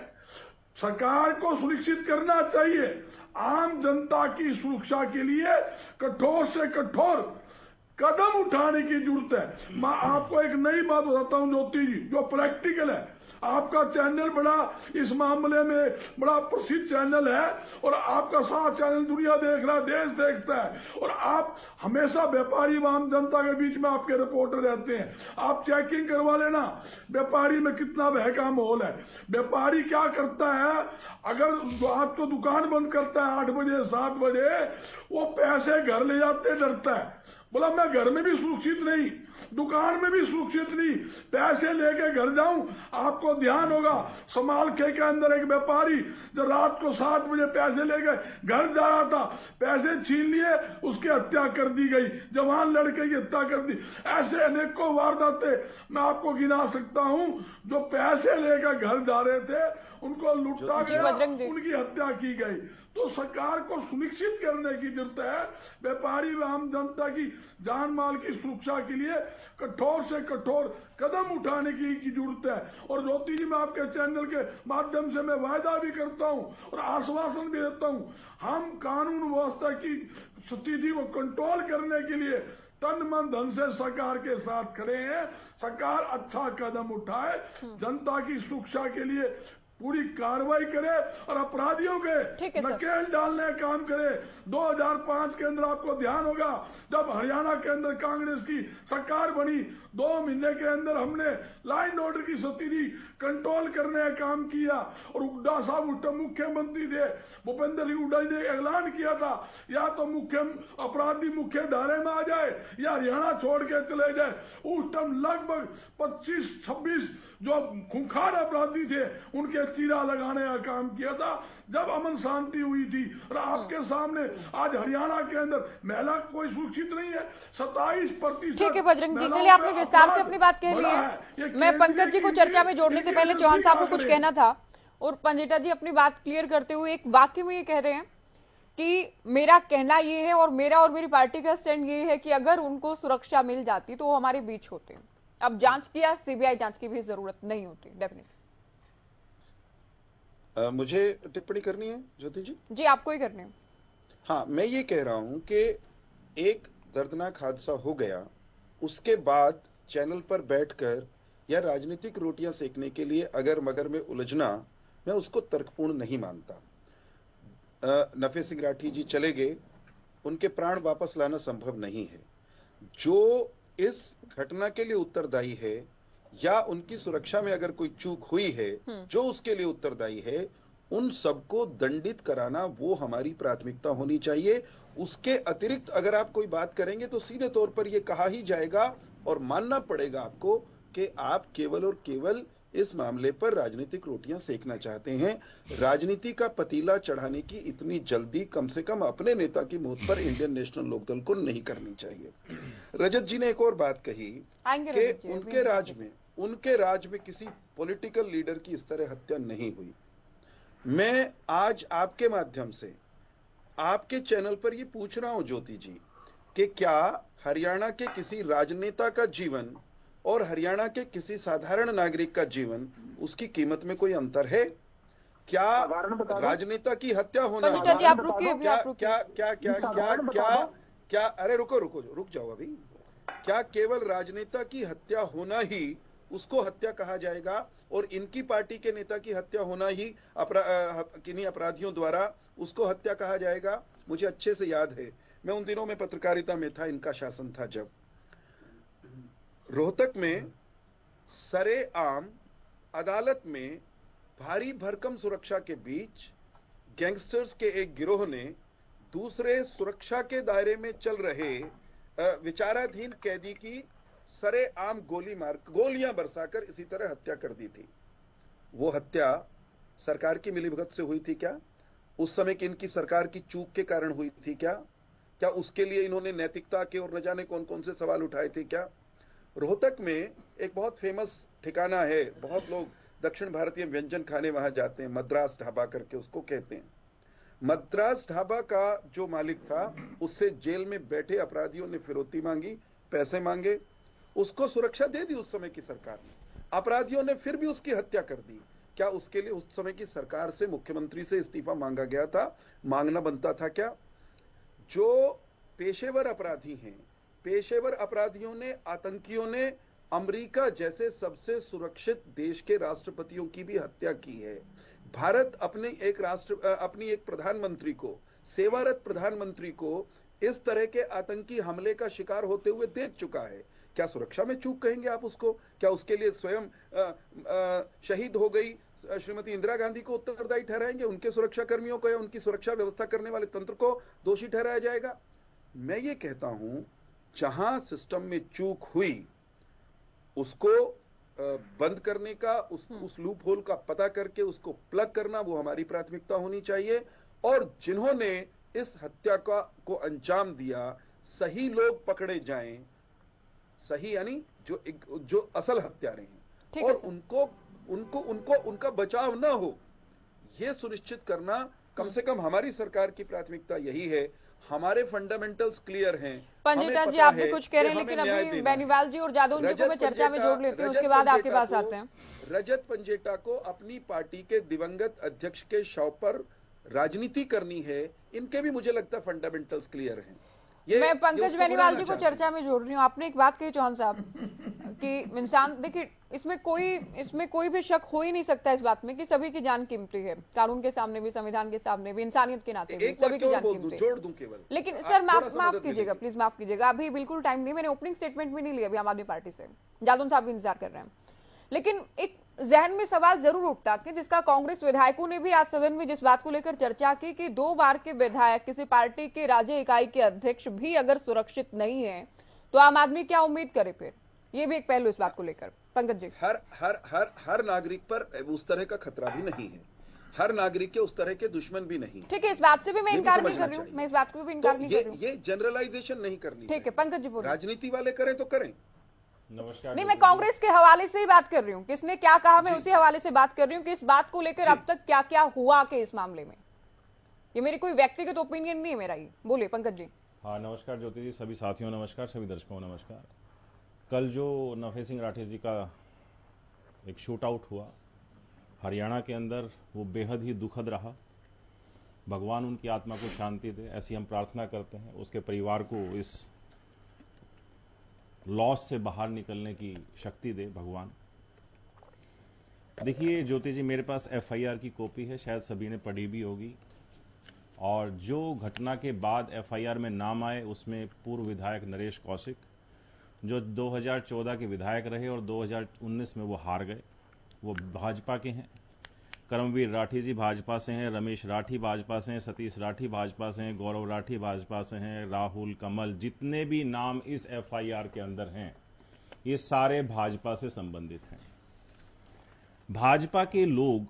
सरकार को सुनिश्चित करना चाहिए आम जनता की सुरक्षा के लिए कठोर से कठोर कदम उठाने की जरूरत है। मैं आपको एक नई बात बताता हूं ज्योति जी, जो प्रैक्टिकल है। आपका चैनल बड़ा इस मामले में बड़ा प्रसिद्ध चैनल है और आपका सारा चैनल दुनिया देख रहा है, देश देखता है, और आप हमेशा व्यापारी व आम जनता के बीच में आपके रिपोर्टर रहते हैं। आप चेकिंग करवा लेना व्यापारी में कितना भय का माहौल है। व्यापारी क्या करता है, अगर रात को दुकान बंद करता है आठ बजे सात बजे, वो पैसे घर ले जाते डरता है, बोला मैं घर में भी सुरक्षित नहीं, दुकान में भी सुरक्षित नहीं, पैसे लेके घर जाऊं। आपको ध्यान होगा समालखे के अंदर एक व्यापारी जो रात को सात बजे पैसे लेके घर जा रहा था, पैसे छीन लिए, उसकी हत्या कर दी गई, जवान लड़के की हत्या कर दी। ऐसे अनेकों वारदातें मैं आपको गिना सकता हूं। जो पैसे लेकर घर जा रहे थे उनको लुटा गया, उनकी हत्या की गई। तो सरकार को सुनिश्चित करने की जरूरत है व्यापारी व आम जनता की जान माल की सुरक्षा के लिए कठोर से कठोर कदम उठाने की, की जरूरत है। और ज्योति जी, मैं आपके चैनल के माध्यम से मैं वायदा भी करता हूं और आश्वासन भी देता हूं, हम कानून व्यवस्था की स्थिति को कंट्रोल करने के लिए तन मन धन से सरकार के साथ खड़े हैं। सरकार अच्छा कदम उठाए, जनता की सुरक्षा के लिए पूरी कार्रवाई करे और अपराधियों के नकेल डालने का काम करे। दो हज़ार पाँच के अंदर आपको ध्यान होगा, जब हरियाणा के अंदर कांग्रेस की सरकार बनी, दो महीने के अंदर हमने लाइन ऑर्डर की स्थिति कंट्रोल करने का काम किया और हुड्डा साहब उस टाइम मुख्यमंत्री थे, भूपेंद्र सिंह हुड्डा ने ऐलान किया था या तो मुख्य अपराधी मुख्य धारे में आ जाए या हरियाणा छोड़ के चले जाए। उस टाइम लगभग पच्चीस छब्बीस जो खूंखार अपराधी थे उनके चीरा लगाने का काम किया था जब अमन शांति हुई थी। और आपके सामने आज हरियाणा के अंदर महिला कोई सुरक्षित नहीं है, सत्ताईस प्रतिशत। ठीक है बजरंग जी, चलिए आपने विस्तार से अपनी बात कह ली है। मैं पंकज जी को चर्चा में जोड़ने से पहले चौहान साहब को कुछ कहना था और पंजेटा जी अपनी बात क्लियर करते हुए एक वाक्य में ये कह रहे हैं कि मेरा कहना ये है और मेरा और मेरी पार्टी का स्टैंड ये है कि अगर उनको सुरक्षा मिल जाती तो वो हमारे बीच होते। अब जांच किया, सीबीआई जांच की भी जरूरत नहीं होती। डेफिनेटली मुझे टिप्पणी करनी है ज्योति जी। जी आपको ही करनी है। हाँ, मैं ये कह रहा हूं कि एक दर्दनाक हादसा हो गया, उसके बाद चैनल पर बैठकर या राजनीतिक रोटियां सेकने के लिए अगर मगर में उलझना, मैं उसको तर्कपूर्ण नहीं मानता। नफे सिंह राठी जी चले गए, उनके प्राण वापस लाना संभव नहीं है। जो इस घटना के लिए उत्तरदायी है या उनकी सुरक्षा में अगर कोई चूक हुई है, जो उसके लिए उत्तरदायी है, उन सबको दंडित कराना वो हमारी प्राथमिकता होनी चाहिए। उसके अतिरिक्त अगर आप कोई बात करेंगे तो सीधे तौर पर यह कहा ही जाएगा और मानना पड़ेगा आपको कि आप केवल और केवल इस मामले पर राजनीतिक रोटियां सेकना चाहते हैं। राजनीति का पतीला चढ़ाने की इतनी जल्दी कम से कम अपने नेता की मौत पर इंडियन नेशनल लोकदल को नहीं करनी चाहिए। रजत जी ने एक और बात कही कि उनके राज में उनके राज में किसी पॉलिटिकल लीडर की इस तरह हत्या नहीं हुई। मैं आज आपके माध्यम से आपके चैनल पर यह पूछ रहा हूं ज्योति जी कि क्या हरियाणा के किसी राजनेता का जीवन और हरियाणा के किसी साधारण नागरिक का जीवन, उसकी कीमत में कोई अंतर है? क्या राजनेता की हत्या होना क्या क्या क्या क्या क्या क्या क्या क्या अरे रुको रुको रुक जाओ अभी। क्या केवल राजनेता की हत्या होना ही उसको हत्या कहा जाएगा और इनकी पार्टी के नेता की हत्या होना ही अपरा, किन्हीं अपराधियों द्वारा उसको हत्या कहा जाएगा? मुझे अच्छे से याद है, मैं उन दिनों में पत्रकारिता में था, इनका शासन था, जब रोहतक में सरेआम अदालत में भारी भरकम सुरक्षा के बीच गैंगस्टर्स के एक गिरोह ने दूसरे सुरक्षा के दायरे में चल रहे विचाराधीन कैदी की सरेआम गोली मार गोलियां बरसाकर इसी तरह हत्या कर दी थी। वो हत्या सरकार की मिलीभगत से हुई थी क्या? उस समय की इनकी सरकार की चूक के कारण हुई थी क्या? क्या उसके लिए इन्होंने नैतिकता के और न जाने कौन कौन से सवाल उठाए थे क्या? रोहतक में एक बहुत फेमस ठिकाना है, बहुत लोग दक्षिण भारतीय व्यंजन खाने वहां जाते हैं, मद्रास ढाबा करके उसको कहते हैं। मद्रास ढाबा का जो मालिक था, उससे जेल में बैठे अपराधियों ने फिरौती मांगी, पैसे मांगे, उसको सुरक्षा दे दी उस समय की सरकार ने। अपराधियों ने फिर भी उसकी हत्या कर दी। क्या उसके लिए उस समय की सरकार से, मुख्यमंत्री से इस्तीफा मांगा गया था? मांगना बनता था क्या? जो पेशेवर अपराधी हैं, पेशेवर अपराधियों ने, आतंकियों ने अमेरिका जैसे सबसे सुरक्षित देश के राष्ट्रपतियों की भी हत्या की है। भारत अपने एक राष्ट्र अपनी एक प्रधानमंत्री को, सेवारत प्रधानमंत्री को इस तरह के आतंकी हमले का शिकार होते हुए देख चुका है। क्या सुरक्षा में चूक कहेंगे आप उसको? क्या उसके लिए स्वयं आ, आ, शहीद हो गई श्रीमती इंदिरा गांधी को उत्तरदायी ठहराएंगे? उनके सुरक्षा कर्मियों को या उनकी सुरक्षा व्यवस्था करने वाले तंत्र को दोषी ठहराया जाएगा? मैं ये कहता हूं, जहां सिस्टम में चूक हुई उसको बंद करने का, उस उस लूप होल का पता करके उसको प्लग करना, वो हमारी प्राथमिकता होनी चाहिए। और जिन्होंने इस हत्या का को अंजाम दिया, सही लोग पकड़े जाएं, सही यानी जो जो असल हत्यारे हैं, और उनको उनको उनको उनका बचाव ना हो, यह सुनिश्चित करना कम से कम हमारी सरकार की प्राथमिकता यही है। हमारे फंडामेंटल्स क्लियर हैं। पंजेटा जी आप भी कुछ कह रहे हैं, लेकिन अभी बेनीवाल जी और जादव जी को मैं चर्चा में जोड़ लेती हूं, उसके बाद आपके पास आते हैं। रजत पंजेटा को अपनी पार्टी के दिवंगत अध्यक्ष के शव पर राजनीति करनी है, इनके भी मुझे लगता है फंडामेंटल्स क्लियर हैं। मैं पंकज बेनीवाल जी को चर्चा में जोड़ रही हूँ। आपने एक बात कही चौहान साहब कि इंसान, देखिए इसमें कोई इसमें कोई भी शक हो ही नहीं सकता इस बात में कि सभी की जान कीमती है, कानून के सामने भी, संविधान के सामने भी, इंसानियत के नाते भी सभी की जान कीमती है। जोड़ दूं केवल, लेकिन सर माफ माफ कीजिएगा, प्लीज माफ कीजिएगा, अभी बिल्कुल टाइम नहीं, मैंने ओपनिंग स्टेटमेंट भी नहीं लिया अभी आम आदमी पार्टी से, जादौन साहब भी इंतजार कर रहे हैं। लेकिन एक जहन में सवाल जरूर उठता कि जिसका कांग्रेस विधायकों ने भी आज सदन में जिस बात को लेकर चर्चा की कि दो बार के विधायक किसी पार्टी के राज्य इकाई के अध्यक्ष भी अगर सुरक्षित नहीं है तो आम आदमी क्या उम्मीद करे फिर? ये भी एक पहलू इस बात को लेकर। पंकज जी, हर हर हर हर नागरिक पर उस तरह का खतरा भी नहीं है, हर नागरिक के उस तरह के दुश्मन भी नहीं। ठीक है, इस बात से भी मैं इनकार नहीं कर रही हूँ, मैं इस बात को भी इनकार नहीं कर रही हूँ। ये जनरलाइजेशन नहीं करनी। ठीक है पंकज जी, राजनीति वाले करें तो करें। नमस्कार। नहीं, मैं कांग्रेस के हवाले से ही बात कर रही हूँ, किसने क्या कहा मैं उसी हवाले से बात कर रही हूँ कि इस बात को लेकर अब तक क्या क्या हुआ के इस मामले में। ये मेरी कोई व्यक्तिगत ओपिनियन नहीं है मेरा, ही बोलिए पंकज जी। हाँ नमस्कार ज्योति जी, सभी साथियों नमस्कार, सभी दर्शकों नमस्कार। कल जो नफे सिंह राठी जी का एक शूट आउट हुआ हरियाणा के अंदर, वो बेहद ही दुखद रहा। भगवान उनकी आत्मा को शांति दे, ऐसी हम प्रार्थना करते हैं। उसके परिवार को इस लॉस से बाहर निकलने की शक्ति दे भगवान। देखिए ज्योति जी, मेरे पास एफ आई आर की कॉपी है, शायद सभी ने पढ़ी भी होगी। और जो घटना के बाद एफ आई आर में नाम आए उसमें पूर्व विधायक नरेश कौशिक, जो दो हज़ार चौदह के विधायक रहे और दो हज़ार उन्नीस में वो हार गए, वो भाजपा के हैं। कर्मवीर राठी जी भाजपा से हैं, रमेश राठी भाजपा से हैं, सतीश राठी भाजपा से हैं, गौरव राठी भाजपा से हैं, राहुल, कमल, जितने भी नाम इस एफ आई आर के अंदर हैं ये सारे भाजपा से संबंधित हैं। भाजपा के लोग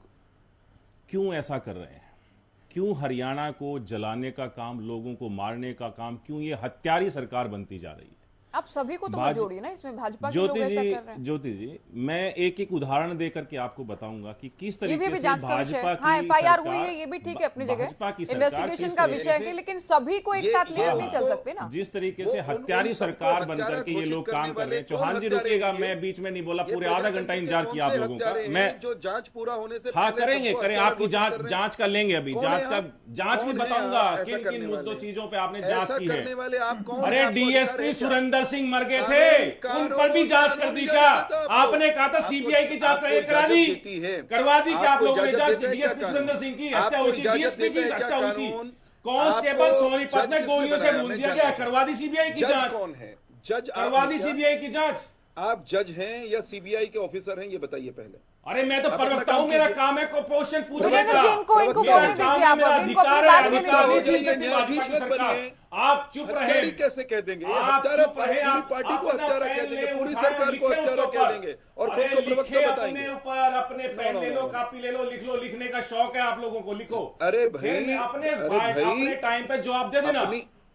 क्यों ऐसा कर रहे हैं? क्यों हरियाणा को जलाने का काम, लोगों को मारने का काम, क्यों ये हत्यारी सरकार बनती जा रही है? आप सभी को तो मत जोड़िए ना इसमें, भाजपा के लोग ऐसा कर रहे हैं। ज्योति जी, मैं एक एक उदाहरण देकर के आपको बताऊंगा कि किस तरीके से भाजपा की हाँ, एफ आई आर हुई है, ये भी ठीक है अपनी जगह, इन्वेस्टिगेशन का विषय है, लेकिन सभी को एक साथ लेकर नहीं चल सकते ना। जिस तरीके से हत्यारी सरकार बनकर के ये लोग काम कर रहे हैं। चौहान जी रुकिएगा, मैं बीच में नहीं बोला, पूरे आधा घंटा इंतजार किया आप लोगों का। मैं जो जांच पूरा होने से हाँ करेंगे करें आपकी जांच जांच का लेंगे, अभी जांच का जांच भी बताऊंगा किन किन मुद्दों चीजों पे आपने जांच की है। अरे D S P Surendra Singh मर गए थे, उन पर भी जांच कर दी क्या? आपने कहा था सी बी आई की जांच करा दी, करवा दी क्या आप लोगों ने जांच? D S P Surendra Singh की हत्या हुई थी, डी एस पी की हत्या हुई थी, कांस्टेबल सोनीपत में गोलियों से भून दिया गया, करवा दी सी बी आई की जांच। कौन है जज? करवा दी सी बी आई की जांच। आप जज हैं या सी बी आई के ऑफिसर हैं, ये बताइए पहले। अरे मैं तो प्रवक्ता हूँ, मेरा काम है क्वेश्चन पूछने का, इनको इनको मेरा बोलने काम दीजिए, है, आप मेरा इनको अधिकार अपनी है, बात अधिकार नहीं कहने छीन सकती भाजपा की सरकार। आप चुप रहे, कैसे कह देंगे? आप चुप रहे, आप पार्टी को हत्यारा कह देंगे, पूरी सरकार को हत्यारा कह देंगे और खुद को प्रवक्ता बताएंगे। अपने ऊपर अपने पेन ले लो, कॉपी ले लो, लिख लो, लिखने का शौक है आप लोगों को, लिखो। अरे भाई, अपने अपने टाइम पे जवाब दे देना।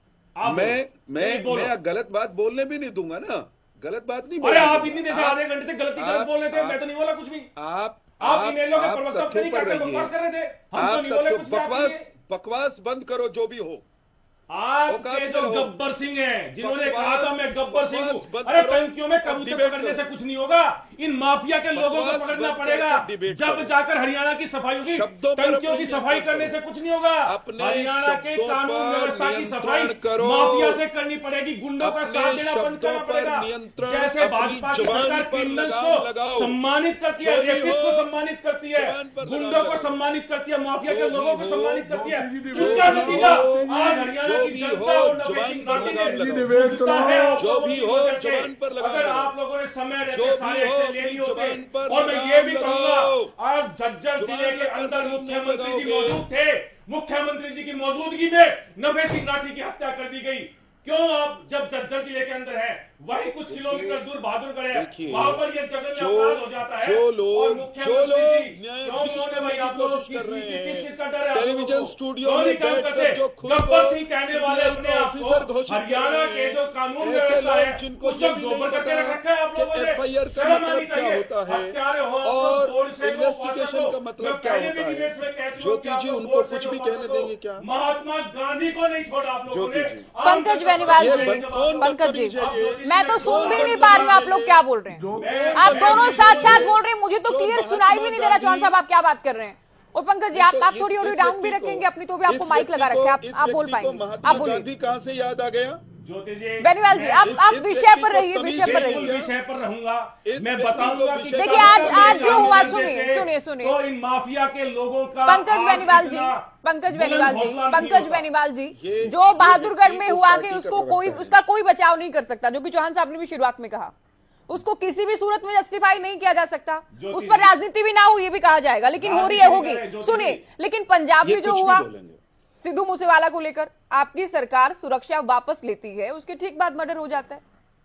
मैं मैं मैं गलत बात बोलने भी नहीं दूंगा ना, गलत बात नहीं। अरे आप इतनी देर से आधे घंटे से गलती गलत बोल रहे थे, मैं तो नहीं बोला कुछ भी। आप आप ईमेलों के प्रवक्ता नहीं करके बकवास कर रहे थे, हम तो नहीं बोले कुछ। बकवास बकवास बंद करो जो भी हो। आपके जो गब्बर सिंह हैं, जिन्होंने कहा था मैं गब्बर सिंह हूं, अरे टंकियों में कबूतर पकड़ने से कुछ नहीं होगा, इन माफिया के लोगों को पकड़ना पड़ेगा, जब जाकर हरियाणा की सफाई होगी। टंकियों की सफाई करने से कुछ नहीं होगा, हरियाणा के कानून व्यवस्था की सफाई माफिया से करनी पड़ेगी, गुंडों का साथ देना बंद करना पड़ेगा। जैसे भाजपा की सरकार क्रिमिनल्स को सम्मानित करती है, रेपिस्ट को सम्मानित करती है, गुंडों को सम्मानित करती है, माफिया के लोगों को सम्मानित करती है, उसका नतीजा आज हरियाणा जो भी हो जवान पर लगाम लगाओ, जो भी हो जवान पर लगाम अगर आप लोगों ने समय रहते सारे एक्शन ले लिए होते। और मैं ये भी कहूंगा, आज झज्जर जिले के अंदर मुख्यमंत्री जी मौजूद थे, मुख्यमंत्री जी की मौजूदगी में नफे सिंह राठी की हत्या कर दी गई। क्यों? आप जब झज्जर जिले के अंदर है, वही कुछ किलोमीटर दूर बहादुरगढ़ है, वहां पर ये जघन्य अपराध हो जाता है। जो लोग जो लोग न्यायाधीश बनने की कोशिश कर रहे हैं, टेलीविजन स्टूडियो में बैठकर जो खुद को कहने वाले अपने ऑफिसर घोषित हरियाणा के जो कानून व्यवस्था है जिनको उसको गोबर करके रख रखा है आप लोगों ने। एफ आई आर का मतलब क्या होता है और इन्वेस्टिगेशन का मतलब क्या होता है? ज्योति जी उनको कुछ भी कहने देंगे क्या? महात्मा गांधी को नहीं छोड़ा आप लोगों ने। पंकज बेनीवाल जी, पंकज जी, मैं तो सुन भी नहीं पा रही हूँ आप लोग क्या बोल रहे हैं। आप दोनों साथ साथ बोल रहे हैं, मुझे तो क्लियर सुनाई भी नहीं दे रहा। चौहान साहब आप क्या बात कर रहे हैं? और पंकज जी, आप आप थोड़ी थोड़ी डाउन भी रखेंगे अपनी, तो भी आपको माइक लगा रखे, आप आप बोल पाएंगे, आप बोलिए। गांधी कहाँ से याद आ गया? ज्योति जी, बेनीवाल जी, आप आप विषय पर रहिए, विषय पर रहिए। विषय पर रहूंगा मैं, बताऊंगा कि देखिए आज आज जो हुआ, सुनिए सुनिए सुनिए, तो इन माफिया के लोगों का पंकज बेनीवाल जी, पंकज बेनीवाल जी, पंकज बेनीवाल जी, जो बहादुरगढ़ में हुआ कि उसको कोई उसका कोई बचाव नहीं कर सकता, जो कि चौहान साहब ने भी शुरुआत में कहा, उसको किसी भी सूरत में जस्टिफाई नहीं किया जा सकता, उस पर राजनीति भी ना हो ये भी कहा जाएगा, लेकिन हो रही है, होगी। सुनिए, लेकिन पंजाब में जो हुआ सिद्धू मूसेवाला को लेकर, आपकी सरकार सुरक्षा वापस लेती है, उसके ठीक बाद मर्डर हो जाता है।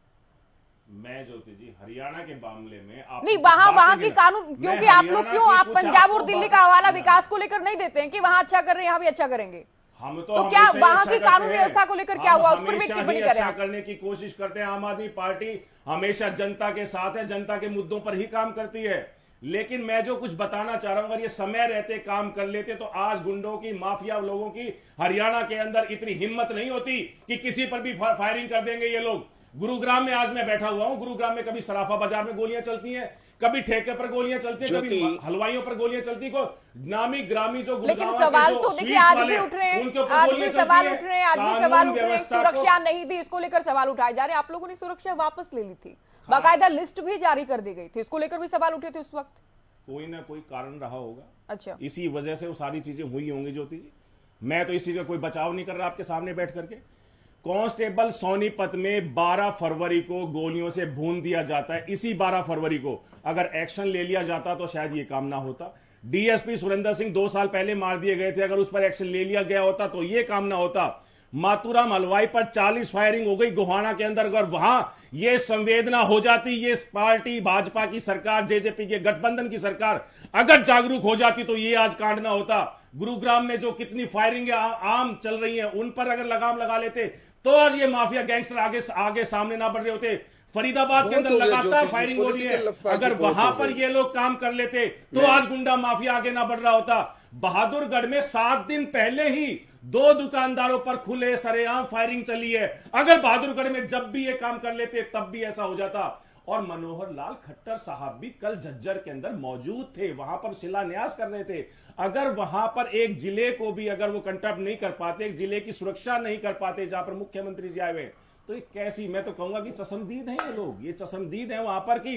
मैं ज्योति जी हरियाणा के मामले में आप नहीं, वहां वहां की कानून, क्योंकि आप लोग क्यों आप पंजाब और दिल्ली का हवाला विकास को लेकर नहीं देते हैं कि वहां अच्छा कर रहे हैं, यहाँ भी अच्छा करेंगे? हम तो, तो क्या वहां की कानून व्यवस्था को लेकर क्या हुआ, उस पर भी टिप्पणी करें? अच्छा करने की कोशिश करते हैं। आम आदमी पार्टी हमेशा जनता के साथ है, जनता के मुद्दों पर ही काम करती है। लेकिन मैं जो कुछ बताना चाह रहा हूं, अगर ये समय रहते काम कर लेते तो आज गुंडों की, माफिया लोगों की हरियाणा के अंदर इतनी हिम्मत नहीं होती कि किसी पर भी फायरिंग कर देंगे ये लोग। गुरुग्राम में आज मैं बैठा हुआ हूं, गुरुग्राम में कभी सराफा बाजार में गोलियां चलती हैं, कभी ठेके पर गोलियां चलती हैं, कभी हलवाइयों पर गोलियां चलती है, को नामी ग्रामी जो लेकिन सवाल तो देखिए आज भी उठ रहे हैं, आज भी सवाल उठ रहे हैं, आज भी सवाल उठ रहे हैं, सुरक्षा नहीं दी, इसको लेकर सवाल उठाए जा रहे हैं। आप लोगों ने सुरक्षा वापस ले ली थी, बाकायदा लिस्ट भी जारी कर दी गई थी, इसको लेकर भी सवाल उठे थे उस वक्त। कोई ना कोई कारण रहा होगा, अच्छा, इसी वजह से वो सारी चीजें हुई होंगी ज्योति जी। मैं तो इस चीज का कोई बचाव नहीं कर रहा आपके सामने बैठ करके। कांस्टेबल सोनीपत में बारह फरवरी को गोलियों से भून दिया जाता है। इसी बारह फरवरी को अगर एक्शन ले लिया जाता तो शायद ये काम ना होता। डीएसपी सुरेंद्र सिंह दो साल पहले मार दिए गए थे, अगर उस पर एक्शन ले लिया गया होता तो ये काम ना होता। मातूराम हलवाई पर चालीस फायरिंग हो गई गोहाना के अंदर, अगर वहां ये संवेदना हो जाती, ये पार्टी भाजपा की सरकार, जेजेपी के गठबंधन की सरकार अगर जागरूक हो जाती तो ये आज कांड ना होता। गुरुग्राम में जो कितनी फायरिंग आम चल रही है उन पर अगर लगाम लगा लेते तो आज ये माफिया गैंगस्टर आगे आगे सामने ना बढ़ रहे होते। फरीदाबाद के अंदर लगातार फायरिंग हो रही है, अगर वहां पर ये लोग काम कर लेते तो आज गुंडा माफिया आगे ना बढ़ रहा होता। बहादुरगढ़ में सात दिन पहले ही दो दुकानदारों पर खुले सरेआम फायरिंग चली है, अगर बहादुरगढ़ में जब भी ये काम कर लेते तब भी ऐसा हो जाता। और मनोहर लाल खट्टर साहब भी कल झज्जर के अंदर मौजूद थे, वहां पर शिलान्यास कर रहे थे। अगर वहां पर एक जिले को भी अगर वो कंट्रोल नहीं कर पाते, एक जिले की सुरक्षा नहीं कर पाते जहां पर मुख्यमंत्री जी आए हुए, तो ये कैसी, मैं तो कहूंगा कि चशमदीद हैं ये लोग, ये चशमदीद हैं वहां पर कि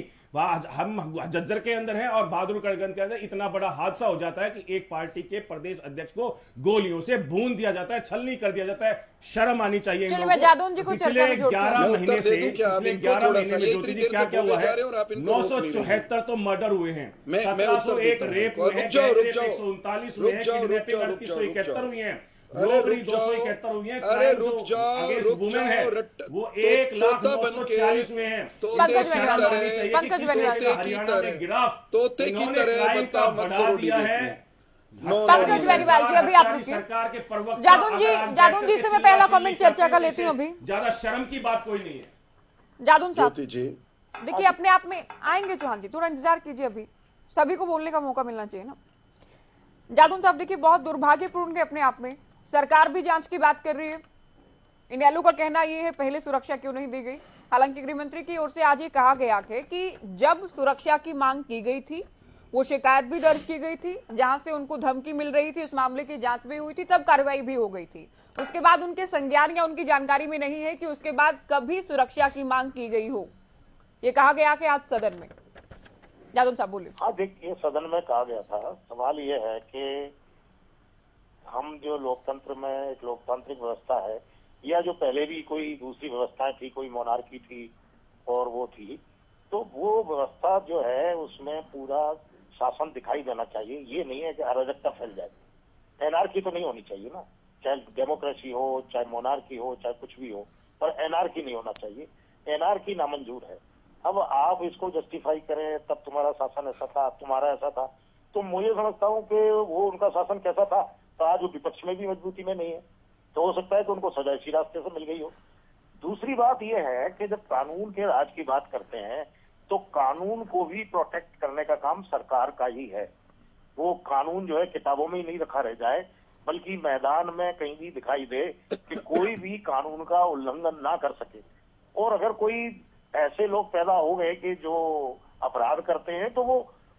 हम झज्जर के अंदर हैं और बहादुरगढ़ के अंदर इतना बड़ा हादसा हो जाता है कि एक पार्टी के प्रदेश अध्यक्ष को गोलियों से भून दिया जाता है, छलनी कर दिया जाता है। शर्म आनी चाहिए इन लोगों को। पिछले ग्यारह महीने से पिछले ग्यारह महीने में ज्योति जी क्या क्या हुआ है, नौ सौ चौहत्तर तो मर्डर हुए हैं, सत्रह सौ एक रेप हुए हैं, एक सौ उनतालीस हुए हैं, किडनैपिंग अड़तीस सौ इकहत्तर हुई है, रोबरी दो सौ इकहत्तर हुई है, अरे रुक जाओ, रुक वुमेन है वो एक लाख नौ सौ छियालीस हुए हैं। हरियाणा में गिराफ तोते की तरह बता मत करो दिया है। पंकज बेनीवाल जी, अभी आप रुकिए। सरकार के प्रवक्ता जादून जी, जादून जी से मैं पहला कमेंट चर्चा का लेती हूँ। अभी ज्यादा शर्म की बात कोई नहीं है। जादून साहब देखिए, अपने आप में आएंगे चौहान जी, थोड़ा इंतजार कीजिए, अभी सभी को बोलने का मौका मिलना चाहिए ना। जादून साहब देखिए, बहुत दुर्भाग्यपूर्ण है अपने आप में, सरकार भी जांच की बात कर रही है। इनेलो का कहना यह है पहले सुरक्षा क्यों नहीं दी गई। हालांकि गृह मंत्री की ओर से आज ये कहा गया है कि जब सुरक्षा की मांग की गई थी, वो शिकायत भी दर्ज की गई थी, जहां से उनको धमकी मिल रही थी, उस मामले की जांच भी हुई थी, तब कार्रवाई भी हो गई थी। उसके बाद उनके संज्ञान या उनकी जानकारी में नहीं है कि उसके बाद कभी सुरक्षा की मांग की गई हो। ये कहा गया कि आज सदन में। यादव साहब बोलिए। हाँ देखिए, सदन में कहा गया था, सवाल ये है कि हम जो लोकतंत्र में एक लोकतांत्रिक व्यवस्था है, या जो पहले भी कोई दूसरी व्यवस्थाएं थी, कोई मोनार्की थी और वो थी, तो वो व्यवस्था जो है उसमें पूरा शासन दिखाई देना चाहिए। ये नहीं है कि अराजकता फैल जाए। एनआरकी तो नहीं होनी चाहिए ना, चाहे डेमोक्रेसी हो, चाहे मोनार्की हो, चाहे कुछ भी हो, पर एनआरकी नहीं होना चाहिए। एनआरकी नामंजूर है। अब आप इसको जस्टिफाई करें, तब तुम्हारा शासन ऐसा था, तुम्हारा ऐसा था, तो मुझे समझता हूँ कि वो उनका शासन कैसा था, तो आज वो विपक्ष में भी मजबूती में नहीं है, तो हो सकता है कि उनको सजा इसी रास्ते से मिल गई हो। दूसरी बात यह है कि जब कानून के राज की बात करते हैं तो कानून को भी प्रोटेक्ट करने का काम सरकार का ही है। वो कानून जो है किताबों में ही नहीं रखा रह जाए, बल्कि मैदान में कहीं भी दिखाई दे कि कोई भी कानून का उल्लंघन ना कर सके। और अगर कोई ऐसे लोग पैदा हो गए कि जो अपराध करते हैं, तो वो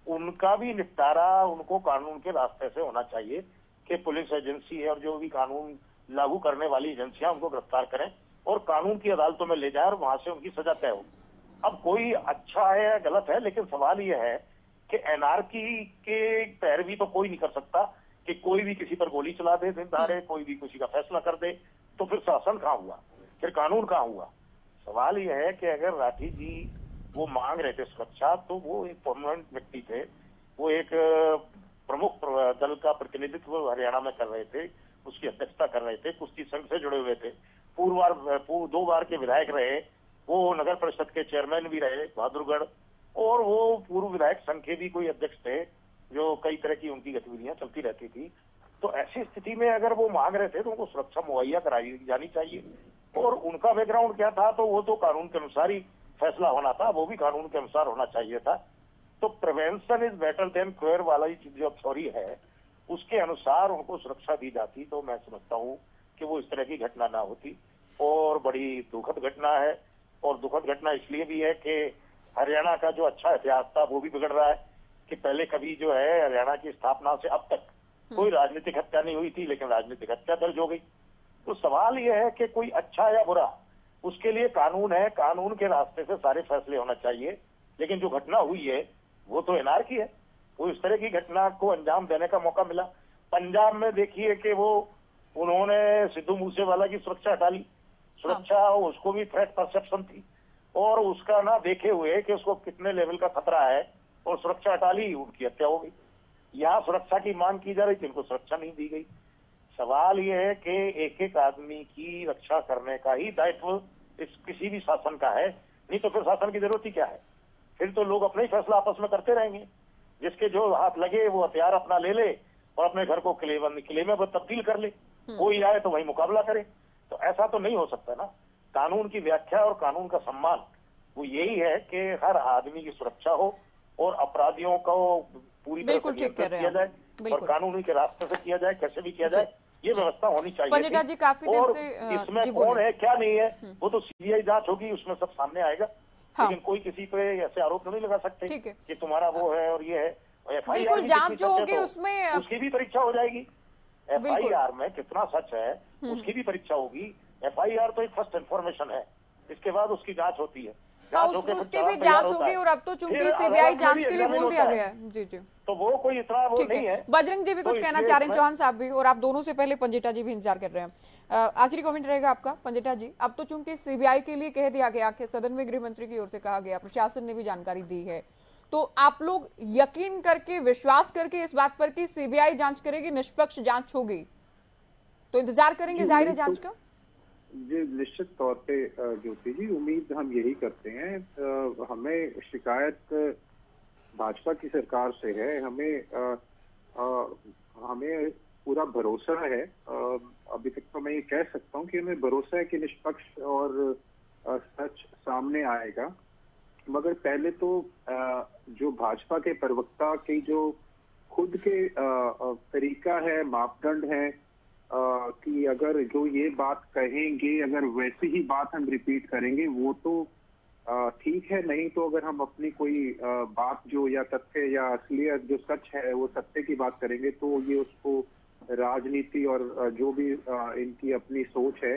उनका भी निपटारा उनको कानून के रास्ते से होना चाहिए कि पुलिस एजेंसी है और जो भी कानून लागू करने वाली एजेंसियां उनको गिरफ्तार करें और कानून की अदालतों में ले जाए और वहां से उनकी सजा तय हो। अब कोई अच्छा है या गलत है, लेकिन सवाल यह है कि एनआरकी के पैरवी तो कोई नहीं कर सकता कि कोई भी किसी पर गोली चला दे दिन दहाड़े, कोई भी किसी का फैसला कर दे, तो फिर शासन कहाँ हुआ, फिर कानून कहाँ हुआ। सवाल यह है कि अगर राठी जी वो मांग रहे थे सुरक्षा, तो वो एक परमानेंट व्यक्ति थे, वो एक प्रमुख दल का प्रतिनिधित्व हरियाणा में कर रहे थे, उसकी अध्यक्षता कर रहे थे, कुश्ती संघ से जुड़े हुए थे, पूर्व बार पूर्व दो बार के विधायक रहे, वो नगर परिषद के चेयरमैन भी रहे बहादुरगढ़, और वो पूर्व विधायक संघ के भी कोई अध्यक्ष थे, जो कई तरह की उनकी गतिविधियां चलती रहती थी। तो ऐसी स्थिति में अगर वो मांग रहे थे तो उनको सुरक्षा मुहैया कराई जानी चाहिए, और उनका बैकग्राउंड क्या था तो वो तो कानून के अनुसार ही फैसला होना था, वो भी कानून के अनुसार होना चाहिए था। तो prevention is better than cure वाला जो थ्योरी है, उसके अनुसार उनको सुरक्षा दी जाती तो मैं समझता हूँ कि वो इस तरह की घटना ना होती। और बड़ी दुखद घटना है, और दुखद घटना इसलिए भी है कि हरियाणा का जो अच्छा इतिहास था वो भी बिगड़ रहा है कि पहले कभी जो है हरियाणा की स्थापना से अब तक कोई राजनीतिक हत्या नहीं हुई थी, लेकिन राजनीतिक हत्या दर्ज हो गई। तो सवाल यह है कि कोई अच्छा या बुरा, उसके लिए कानून है, कानून के रास्ते से सारे फैसले होना चाहिए। लेकिन जो घटना हुई है वो तो एनआरकी है, वो इस तरह की घटना को अंजाम देने का मौका मिला। पंजाब में देखिए कि वो उन्होंने सिद्धू मूसेवाला की सुरक्षा हटा ली, सुरक्षा हाँ। उसको भी थ्रेट परसेप्शन थी, और उसका ना देखे हुए कि उसको कितने लेवल का खतरा है, और सुरक्षा हटा ली, उनकी हत्या हो गई। यहाँ सुरक्षा की मांग की जा रही थी, उनको सुरक्षा नहीं दी गई। सवाल यह है कि एक एक आदमी की रक्षा करने का ही दायित्व इस किसी भी शासन का है, नहीं तो फिर शासन की जरूरत ही क्या है। फिर तो लोग अपना ही फैसला आपस में करते रहेंगे, जिसके जो हाथ लगे वो हथियार अपना ले ले और अपने घर को किले किले में तब्दील कर ले, कोई आए तो वही मुकाबला करे। तो ऐसा तो नहीं हो सकता ना। कानून की व्याख्या और कानून का सम्मान वो यही है कि हर आदमी की सुरक्षा हो और अपराधियों को पूरी तरह से नियंत्रित किया जाए और कानूनी के रास्ते से किया जाए, कैसे भी किया जाए, ये व्यवस्था होनी चाहिए। जी काफी देर और से इसमें कौन है क्या नहीं है वो तो सीबीआई जांच होगी, उसमें सब सामने आएगा। हाँ। लेकिन कोई किसी पे ऐसे आरोप नहीं लगा सकते कि तुम्हारा वो है और ये है। बिल्कुल, जांच जो होगी उसमें उसकी भी परीक्षा हो जाएगी। एफ आई आर में कितना सच है उसकी भी परीक्षा होगी। एफ आई आर तो एक फर्स्ट इन्फॉर्मेशन है, इसके बाद उसकी जांच होती है, जांच होकर उसकी भी जांच होगी। और अब तो चूंकि सीबीआई जांच के लिए बोल दिया गया है। जी जी, तो वो कोई इतना वो नहीं है। बजरंग जी भी कुछ कहना चाह रहे हैं, चौहान साहब भी, और आप दोनों से पहले पंजेटा जी भी इंतजार कर रहे हैं। आखिरी कमेंट रहेगा आपका पंजेटा जी। अब तो चूंकि सीबीआई के लिए कह दिया गया कि सदन में गृह मंत्री की ओर से कहा गया, प्रशासन ने भी जानकारी दी है, तो आप लोग यकीन करके विश्वास करके इस बात पर कि सीबीआई जांच करेगी, निष्पक्ष जांच होगी, तो इंतजार करेंगे जाहिर है जांच का? जी निश्चित तौर पे ज्योति जी, उम्मीद हम यही करते हैं। हमें शिकायत भाजपा की सरकार से है, हमें आ, आ, हमें पूरा भरोसा है। आ, अभी तक तो मैं ये कह सकता हूँ कि हमें भरोसा है कि निष्पक्ष और आ, सच सामने आएगा। मगर पहले तो आ, जो भाजपा के प्रवक्ता की जो खुद के आ, तरीका है, मापदंड है कि अगर जो ये बात कहेंगे अगर वैसी ही बात हम रिपीट करेंगे वो तो ठीक है, नहीं तो अगर हम अपनी कोई बात जो या तथ्य या असलियत जो सच है वो सत्य की बात करेंगे तो ये उसको राजनीति और जो भी इनकी अपनी सोच है,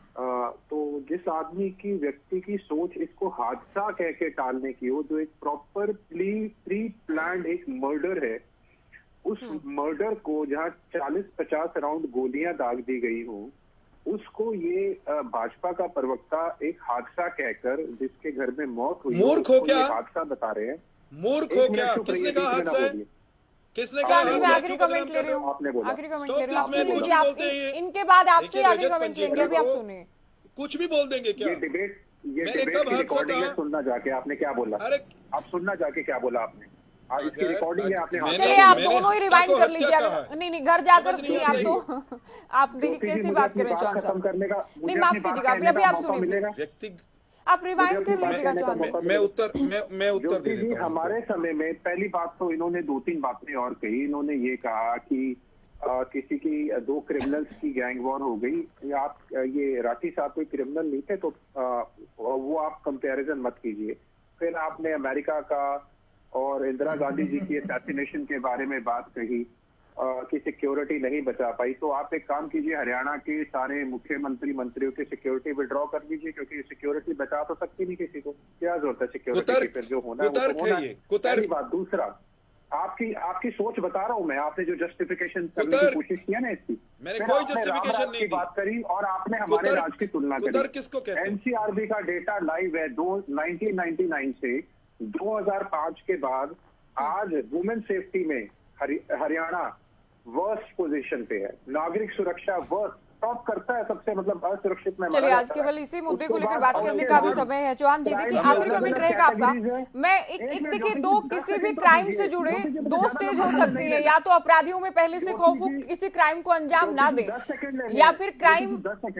तो जिस आदमी की व्यक्ति की सोच इसको हादसा कह के टालने की हो, जो एक प्रॉपर प्री प्री प्लान्ड एक मर्डर है, उस मर्डर को जहाँ चालीस पचास राउंड गोलियां दाग दी गई हो, उसको ये भाजपा का प्रवक्ता एक हादसा कहकर जिसके घर में मौत हुई, मूर्ख हो क्या? हादसा बता रहे हैं। मूर्ख हो क्या? किसने कहा हादसा है? किसने कहा? मैं आखिरी कमेंट ले रही हूँ, आखिरी कमेंट ले रही हूँ, आपने लीजिए आप, इनके बाद आपसे आगे कमेंट लेंगे, अभी आप सुनिए। कुछ भी बोल देंगे क्या? ये डिबेट ये डिबेट की रिकॉर्डिंग है, सुनना जाके आपने क्या बोला। अरे आप सुनना जाके क्या बोला आपने, इसकी रिकॉर्डिंग है आपने। चलिए आप दोनों ही रिवाइंड कर लीजिए। नहीं नहीं घर जाकर नहीं, आप तो आप देखिए कैसी बात करें चौहान साहब, नहीं माफ कीजिएगा, अभी अभी आप सुनिए, आप रिवाइंड कर लीजिएगा चौहान साहब। मैं उत्तर मैं मैं उत्तर दे देता हूं। हमारे समय में पहली बात तो इन्होंने दो तीन बातें और कही। इन्होंने ये कहा कि आ, किसी की दो क्रिमिनल्स की गैंग वॉर हो गई, या आप ये राठी साहब कोई क्रिमिनल नहीं थे तो आ, वो आप कंपैरिजन मत कीजिए। फिर आपने अमेरिका का और इंदिरा गांधी जी की असैसिनेशन के बारे में बात कही कि सिक्योरिटी नहीं बचा पाई, तो आप एक काम कीजिए, हरियाणा के सारे मुख्यमंत्री मंत्रियों की सिक्योरिटी विड्रॉ कर लीजिए, क्योंकि सिक्योरिटी बचा तो सकती नहीं किसी को, क्या जरूरत है सिक्योरिटी की? फिर जो होना है वो तो होना है। पहली बात। दूसरा, आपकी आपकी सोच बता रहा हूं मैं, आपने जो जस्टिफिकेशन करने की कोशिश किया ना इसकी, मैंने कोई जस्टिफिकेशन नहीं की बात करी और आपने हमारे राज की तुलना करी। किसको कहते हैं? एनसीआरबी का डेटा लाइव है, दो नाइनटीन नाइनटी नाइन से दो हज़ार पाँच के बाद आज वुमेन सेफ्टी में हरियाणा वर्स्ट पोजीशन पे है, नागरिक सुरक्षा वर्स्ट टॉप करता है सबसे, मतलब असुरक्षित में। चलिए आज केवल इसी मुद्दे को लेकर बात करने का भी समय है। चौहान जी देखिए आखिरी कमेंट रहेगा आपका। मैं एक एक देखिए दो किसी भी क्राइम से जुड़े दो स्टेज हो सकती है, या तो अपराधियों में पहले से खौफ किसी क्राइम को अंजाम ना दे, या फिर क्राइम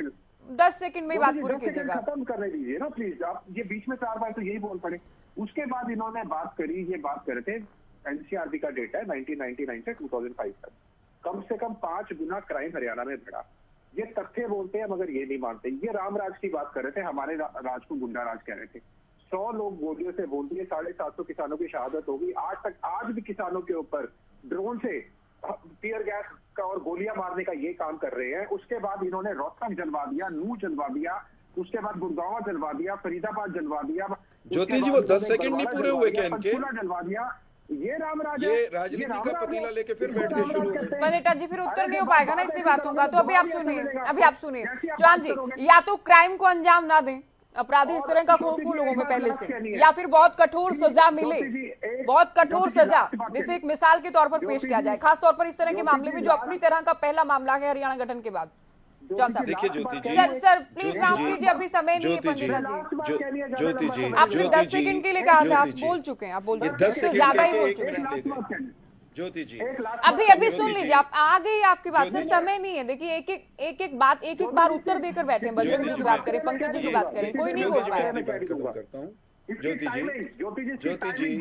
दस सेकंड में बात पूरी कीजिएगा। खत्म करने दीजिए ना प्लीज, आप ये बीच में चार बार तो यही बोल पड़े। उसके बाद इन्होंने बात करी, ये बात कर रहे थे एनसीआरबी का डेटा है नाइनटीन नाइनटी नाइन से दो हज़ार पाँच तक कम से कम पांच गुना क्राइम हरियाणा में बढ़ा। ये तथ्य बोलते हैं मगर ये नहीं मानते। ये रामराज की बात कर रहे थे, हमारे रा, राज को गुंडा राज कह रहे थे। सौ लोग गोलियों से बोल दिए, साढ़े सात सौ किसानों की शहादत होगी। आज तक आज भी किसानों के ऊपर ड्रोन से टीयर गैस का और गोलियां मारने का ये काम कर रहे हैं। उसके बाद इन्होंने रोहतक जलवा दिया, नूह जलवा दिया, उसके बाद गुड़गांव जलवा दिया, फरीदाबाद जलवा दिया। ज्योति जी वो दस सेकंड नहीं पूरे हुए क्या इनके? जलवा दिया। ये रामराज ये राजनीति का पतीला लेके फिर बैठ गए शुरू हो गए। नेता जी फिर उत्तर नहीं हो पाएगा ना इतनी बातों का, तो अभी आप सुनिए, अभी आप सुनिए चौहान जी, या तो क्राइम को अंजाम ना दें, अपराधी इस तरह का खौफ लोगों में पहले से, या फिर बहुत कठोर सजा मिले, बहुत कठोर सजा, जिसे एक मिसाल के तौर पर पेश किया जाए, खासतौर पर इस तरह के मामले में जो अपनी तरह का पहला मामला है हरियाणा गठन के बाद। देखिए Jyoti ji, sir sir please माफ कीजिए, अभी समय नहीं है पंडित जी। ज्योति जी आपने दस सेकंड के लिए कहा था, आप बोल चुके हैं, आप बोल चुके हैं, ज्यादा ही बोल चुके हैं। ज्योति जी अभी अभी सुन लीजिए, आप आ गई आपकी बात, सर समय नहीं है। देखिए एक एक एक एक बात एक एक बार उत्तर देकर बैठे हैं, बजरंग जी की बात करें, पंकज जी की बात करें, कोई नहीं बोल पाया। करता हूँ ज्योति जी, ज्योति जी ज्योति जी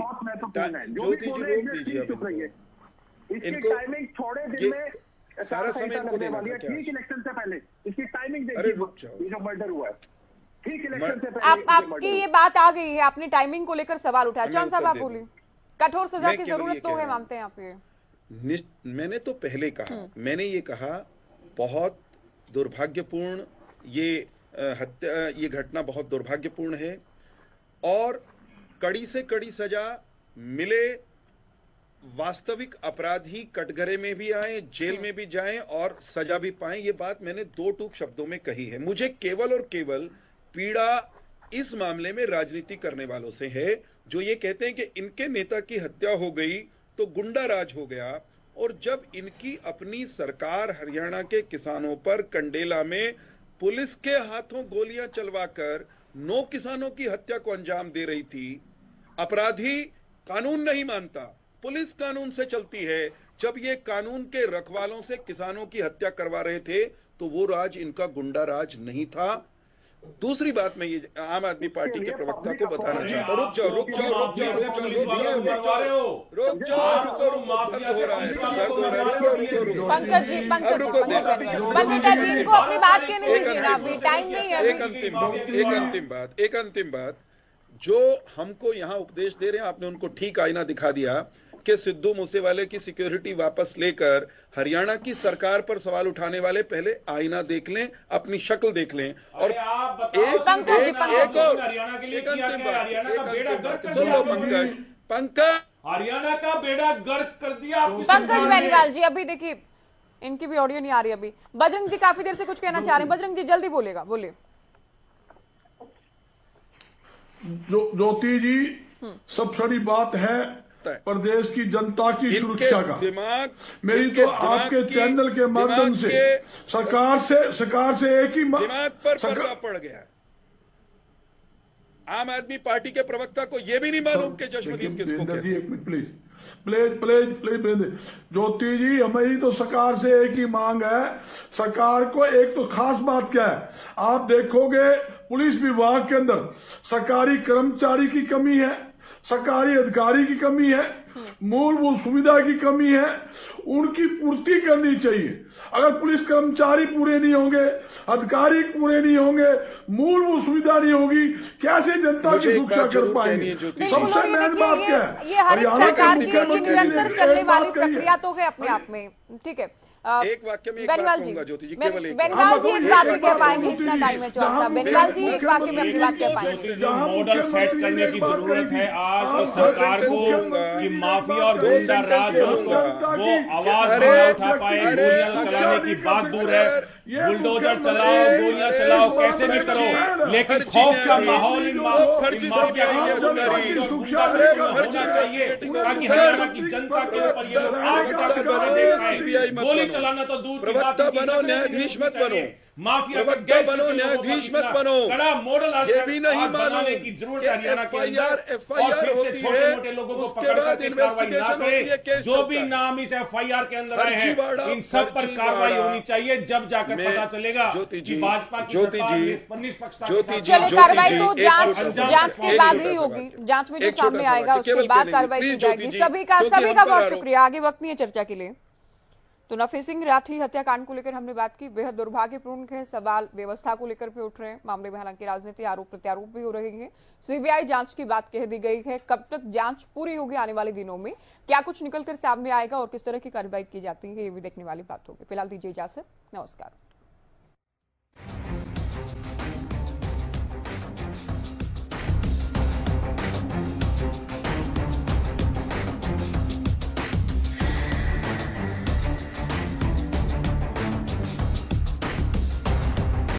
रोक दीजिए इनको, थोड़े दिन में सारा समय इनको देना था क्या? ठीक इलेक्शन से पहले इसकी टाइमिंग देखिए। अरे रुक जाओ, ये जो मर्डर हुआ है ठीक इलेक्शन से पहले। आप आपकी ये बात आ गई है, आपने टाइमिंग को लेकर सवाल उठाया। चौहान साहब आप बोलिए, कठोर सजा की जरूरत तो है, मानते हैं आप ये? मैंने तो पहले कहा, मैंने ये कहा बहुत दुर्भाग्यपूर्ण ये हत्या, ये घटना बहुत दुर्भाग्यपूर्ण है और कड़ी से कड़ी सजा मिले, वास्तविक अपराधी कटघरे में भी आए, जेल में भी जाएं और सजा भी पाएं। ये बात मैंने दो टूक शब्दों में कही है। मुझे केवल और केवल पीड़ा इस मामले में राजनीति करने वालों से है, जो ये कहते हैं कि इनके नेता की हत्या हो गई तो गुंडा राज हो गया, और जब इनकी अपनी सरकार हरियाणा के किसानों पर कंडेला में पुलिस के हाथों गोलियां चलवाकर नौ किसानों की हत्या को अंजाम दे रही थी। अपराधी कानून नहीं मानता, पुलिस कानून से चलती है। जब ये कानून के रखवालों से किसानों की हत्या करवा रहे थे तो वो राज इनका गुंडा राज नहीं था। दूसरी बात मैं ये आम आदमी पार्टी के प्रवक्ता को बताना चाहता हूं। रुक जाओ रुक जाओ रुक जाओ रुक जाओ रुक जाओ रुक जाओ रुको रुको, दर्द हो रहा है, दर्द हो रहा है, रुको रुको रुको। पंकज जी पंकज जी इनको अपनी बात कहने दीजिए ना, अभी टाइम नहीं है। एक अंतिम बात एक अंतिम बात एक अंतिम बात जो हमको यहाँ उपदेश दे रहे हैं, आपने उनको ठीक आईना दिखा दिया कि सिद्धू मूसेवाले की सिक्योरिटी वापस लेकर हरियाणा की सरकार पर सवाल उठाने वाले पहले आईना देख लें, अपनी शक्ल देख लें। और एक पंकज जी एक और हरियाणा के लिए क्या क्या हरियाणा का बेड़ा गर्क कर दिया पंकज पंकज हरियाणा का बेड़ा गर्क कर दिया पंकज बेनीवाल जी। अभी देखिए इनकी भी ऑडियो नहीं आ रही अभी। बजरंग जी काफी देर से कुछ कहना चाह रहे हैं, बजरंग जी जल्दी बोलेगा, बोलिए। ज्योति जी सबसे बड़ी बात है प्रदेश की जनता की सुरक्षा का। दिमाग मेरी तो आपके चैनल के माध्यम से सरकार से सरकार से एक ही दिमाग पर पर्दा पड़ गया। आम आदमी पार्टी के प्रवक्ता को यह भी नहीं मालूम कि चश्मदीद किसको कहते हैं। एक minute please please please please Jyoti ji, हमारी तो सरकार से एक ही मांग है। सरकार को एक तो खास बात क्या है, आप देखोगे पुलिस विभाग के अंदर सरकारी कर्मचारी की कमी है, सरकारी अधिकारी की कमी है, मूलभूत सुविधा की कमी है, उनकी पूर्ति करनी चाहिए। अगर पुलिस कर्मचारी पूरे नहीं होंगे, अधिकारी पूरे नहीं होंगे, मूलभूत सुविधा नहीं होगी, कैसे जनता की सुरक्षा कर पाएंगे? सबसे मेन बात क्या है, ये हर एक सरकार की निरंतर चलने वाली प्रक्रिया तो है अपने आप में, ठीक है। एक वाक्य में एक बात कहूंगा ज्योति जी, केवल एक बेनीवाल जी एक बात कह पाएंगे, इतना टाइम है चौहान साहब, बेनीवाल जी एक वाक्य में अपनी बात कह पाएंगे। जो मॉडल सेट करने की जरूरत है आज सरकार को कि माफिया और गुंडा राज जो वो आवाज नहीं उठा पाए, गोलियां चलाने की बात दूर है, बुलडोजर चलाओ, गोलियां चलाओ, कैसे भी करो, लेकिन खौफ का माहौल इन माफिया होना चाहिए ताकि हरियाणा की जनता के ऊपर ये लोग आग उठाकर देख पाए। गोली चलाना तो दूर की बात, बनो न्यायाधीश मत बनो, माफिया प्रवक्ता बनो, न्यायाधीश मत बनो, बड़ा मॉडल ये भी नहीं बनाने की जरूरत है हरियाणा के अंदर, और फिर से छोटे मोटे लोगों को पकड़ करके कार्रवाई ना करे। जो भी नाम इस एफ आई आर के अंदर आए हैं इन सब पर कार्रवाई होनी चाहिए, जब जाकर पता चलेगा कि भाजपा की सरकार निष्पक्षता के साथ चलिए कार्रवाई तो जांच जांच के बाद ही होगी, जांच में जो सामने आएगा उसके बाद कार्रवाई की जाएगी। सभी का सभी का बहुत शुक्रिया, आगे वक्त नहीं है चर्चा के लिए। तो नफे सिंह राठी हत्याकांड को लेकर हमने बात की, बेहद दुर्भाग्यपूर्ण है, सवाल व्यवस्था को लेकर भी उठ रहे हैं, मामले में हालांकि राजनीति आरोप प्रत्यारोप भी हो रहे हैं, सीबीआई जांच की बात कह दी गई है। कब तक जांच पूरी होगी आने वाले दिनों में, क्या कुछ निकलकर सामने आएगा और किस तरह की कार्रवाई की जाती है, ये भी देखने वाली बात होगी। फिलहाल दीजिए इजाजत, नमस्कार।